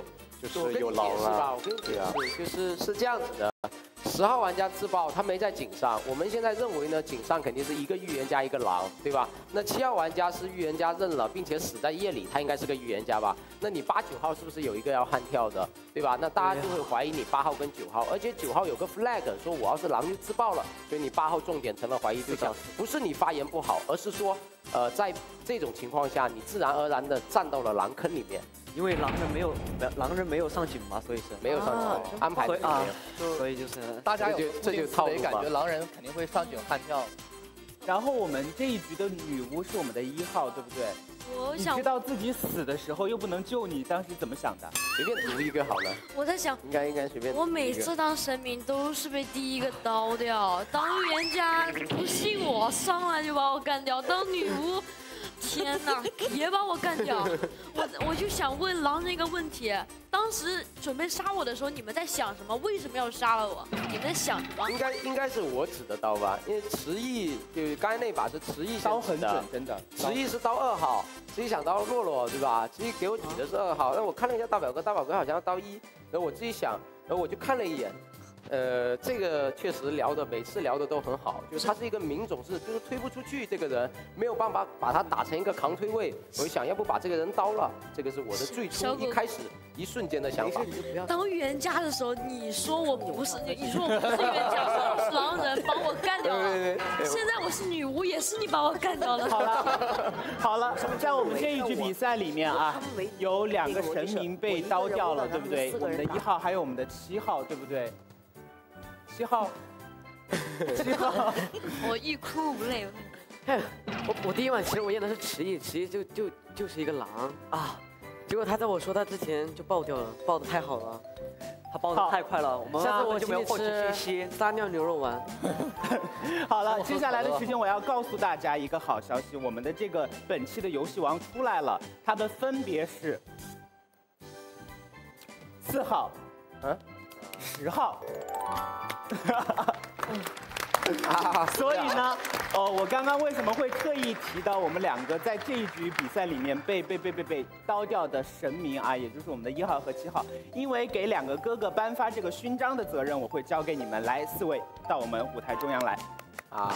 就是有狼是吧？ 啊。 我跟你解释，就是这样子的。10号玩家自爆，他没在井上。我们现在认为呢，井上肯定是一个预言家一个狼，对吧？那7号玩家是预言家认了，并且死在夜里，他应该是个预言家吧？那你8、9号是不是有一个要悍跳的，对吧？那大家就会怀疑你8号跟9号，而且9号有个 flag 说我要是狼就自爆了，所以你8号重点成了怀疑对象。不是你发言不好，而是说，在这种情况下，你自然而然的站到了狼坑里面。 因为狼人没有上井嘛，所以是没有上井，安排啊，所以就是大家有这就套路感觉狼人肯定会上井悍跳。 然后我们这一局的女巫是我们的1号，对不对？你知道自己死的时候又不能救你，当时怎么想的？ 随便读一个好了。 我在想， 应该随便。 我每次当神明都是被第一个刀掉，当预言家不信我，上来就把我干掉，当女巫。天哪，别把我干掉！我就想问狼人一个问题：当时准备杀我的时候，你们在想什么？为什么要杀了我？你们在想什么？ 应该是我指的刀吧，因为迟毅就刚才那把是迟毅刀很准，真的。 迟毅是刀2号，迟毅想刀洛洛对吧？迟毅给我举的是2号，那我看了一下大表哥，大表哥好像要刀1，然后我自己想，然后我就看了一眼。这个确实每次聊的都很好，就是他是一个明总是就是推不出去这个人，没有办法把他打成一个扛推位。我就想要不把这个人刀了，这个是我的最初一开始一瞬间的想法。 当预言家的时候，你说我不是，你说我不是预言家，说我是狼人，把我干掉了。对。现在我是女巫，也是你把我干掉了。 好了，在我们这一局比赛里面啊，有2个神明被刀掉了，对不对？我们的1号还有我们的7号，对不对？7号， 我欲哭无泪。 我第一晚其实我验的是迟毅就是一个狼啊，结果他在我说他之前就爆掉了，爆的太好了， 他爆的太快了，我们下次我就没有获取信息。 撒尿牛肉丸。 好了，接下来的时间我要告诉大家一个好消息，我们的这个本期的游戏王出来了，它的分别是4号，10号。所以呢，我刚刚为什么会特意提到我们2个在这一局比赛里面被刀掉的神明啊，也就是我们的1号和7号，因为给2个哥哥颁发这个勋章的责任，我会交给你们。来，4位到我们舞台中央来。啊。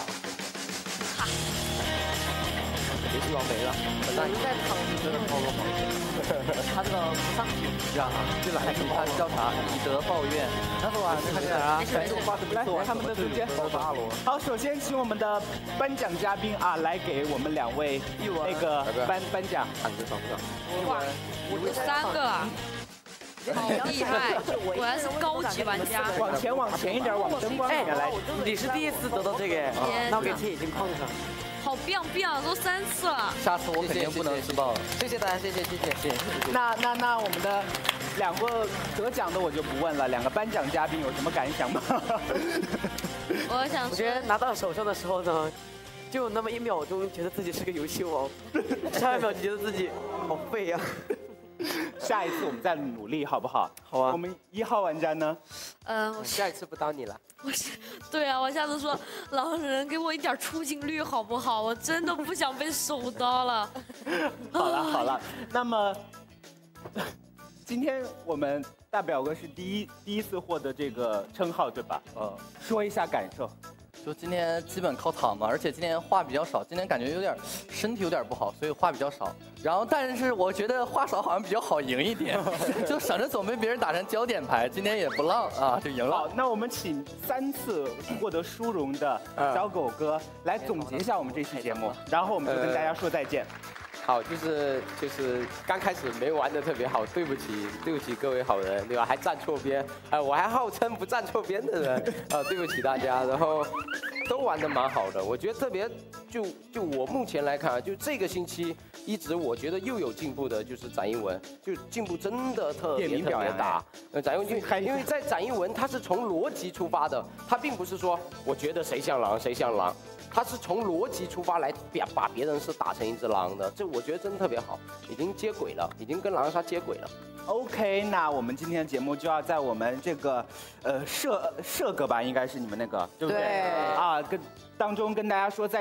游戏王没了，那应该汤是真的超多好他这个不上去， 这样啊，就来评判调查，以德报怨。 他说完，看见啊，来他们的中间。好，首先请我们的颁奖嘉宾啊，来给我们2位那个颁奖。 哇，有3个啊！好厉害！果然是高级玩家。 往前一点，往灯光里面来。 你是第一次得到这个，那我给贴眼镜框上。 好biang都3次了。 下次我肯定不能自爆了。 谢谢大家，谢谢。 那我们的2个得奖的我就不问了，2个颁奖嘉宾有什么感想吗？ 我觉得拿到手上的时候呢，就有那么1秒钟觉得自己是个游戏王，下1秒就觉得自己好废呀。 下一次我们再努力，好不好？ 好啊。 我们1号玩家呢？ 我下一次不刀你了。 对啊，我下次说狼人给我一点出镜率好不好？我真的不想被手刀了。 好了，那么今天我们大表哥是第一次获得这个称号，对吧？说一下感受。 就今天基本靠躺嘛，而且今天话比较少，今天感觉身体有点不好，所以话比较少。然后但是我觉得话少好像比较好赢一点，就省着总被别人打成焦点牌。今天也不浪啊，就赢了。 好，那我们请3次获得殊荣的小狗哥来总结一下我们这期节目，然后我们就跟大家说再见。 好，就是刚开始没玩的特别好，对不起各位好人，对吧？还站错边，我还号称不站错边的人，对不起大家。然后都玩的蛮好的，我觉得特别就我目前来看啊，就这个星期一直我觉得又有进步的，就是展一文，就进步真的特别大。展一文因为在展一文他是从逻辑出发的，他并不是说我觉得谁像狼谁像狼。他是从逻辑出发来把别人是打成一只狼的，这我觉得真的特别好，已经接轨了，已经跟狼人杀接轨了。 OK， 那我们今天的节目就要在我们这个社哥吧，应该是你们那个对不对？啊，当中跟大家说再见，然后。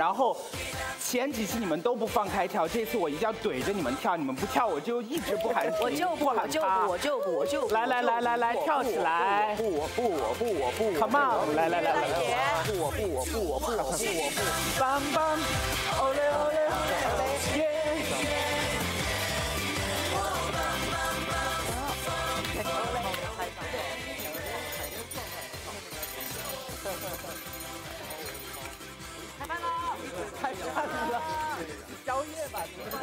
然后前几期你们都不放开跳，这次我一定要怼着你们跳，你们不跳我就一直不喊停。 我就不，我就不，我就不，我就不。 来，跳起来！ 不，我不 ，Come on， 来， 不，我不。 棒棒，哦嘞哦嘞，耶！太慢了，宵夜吧。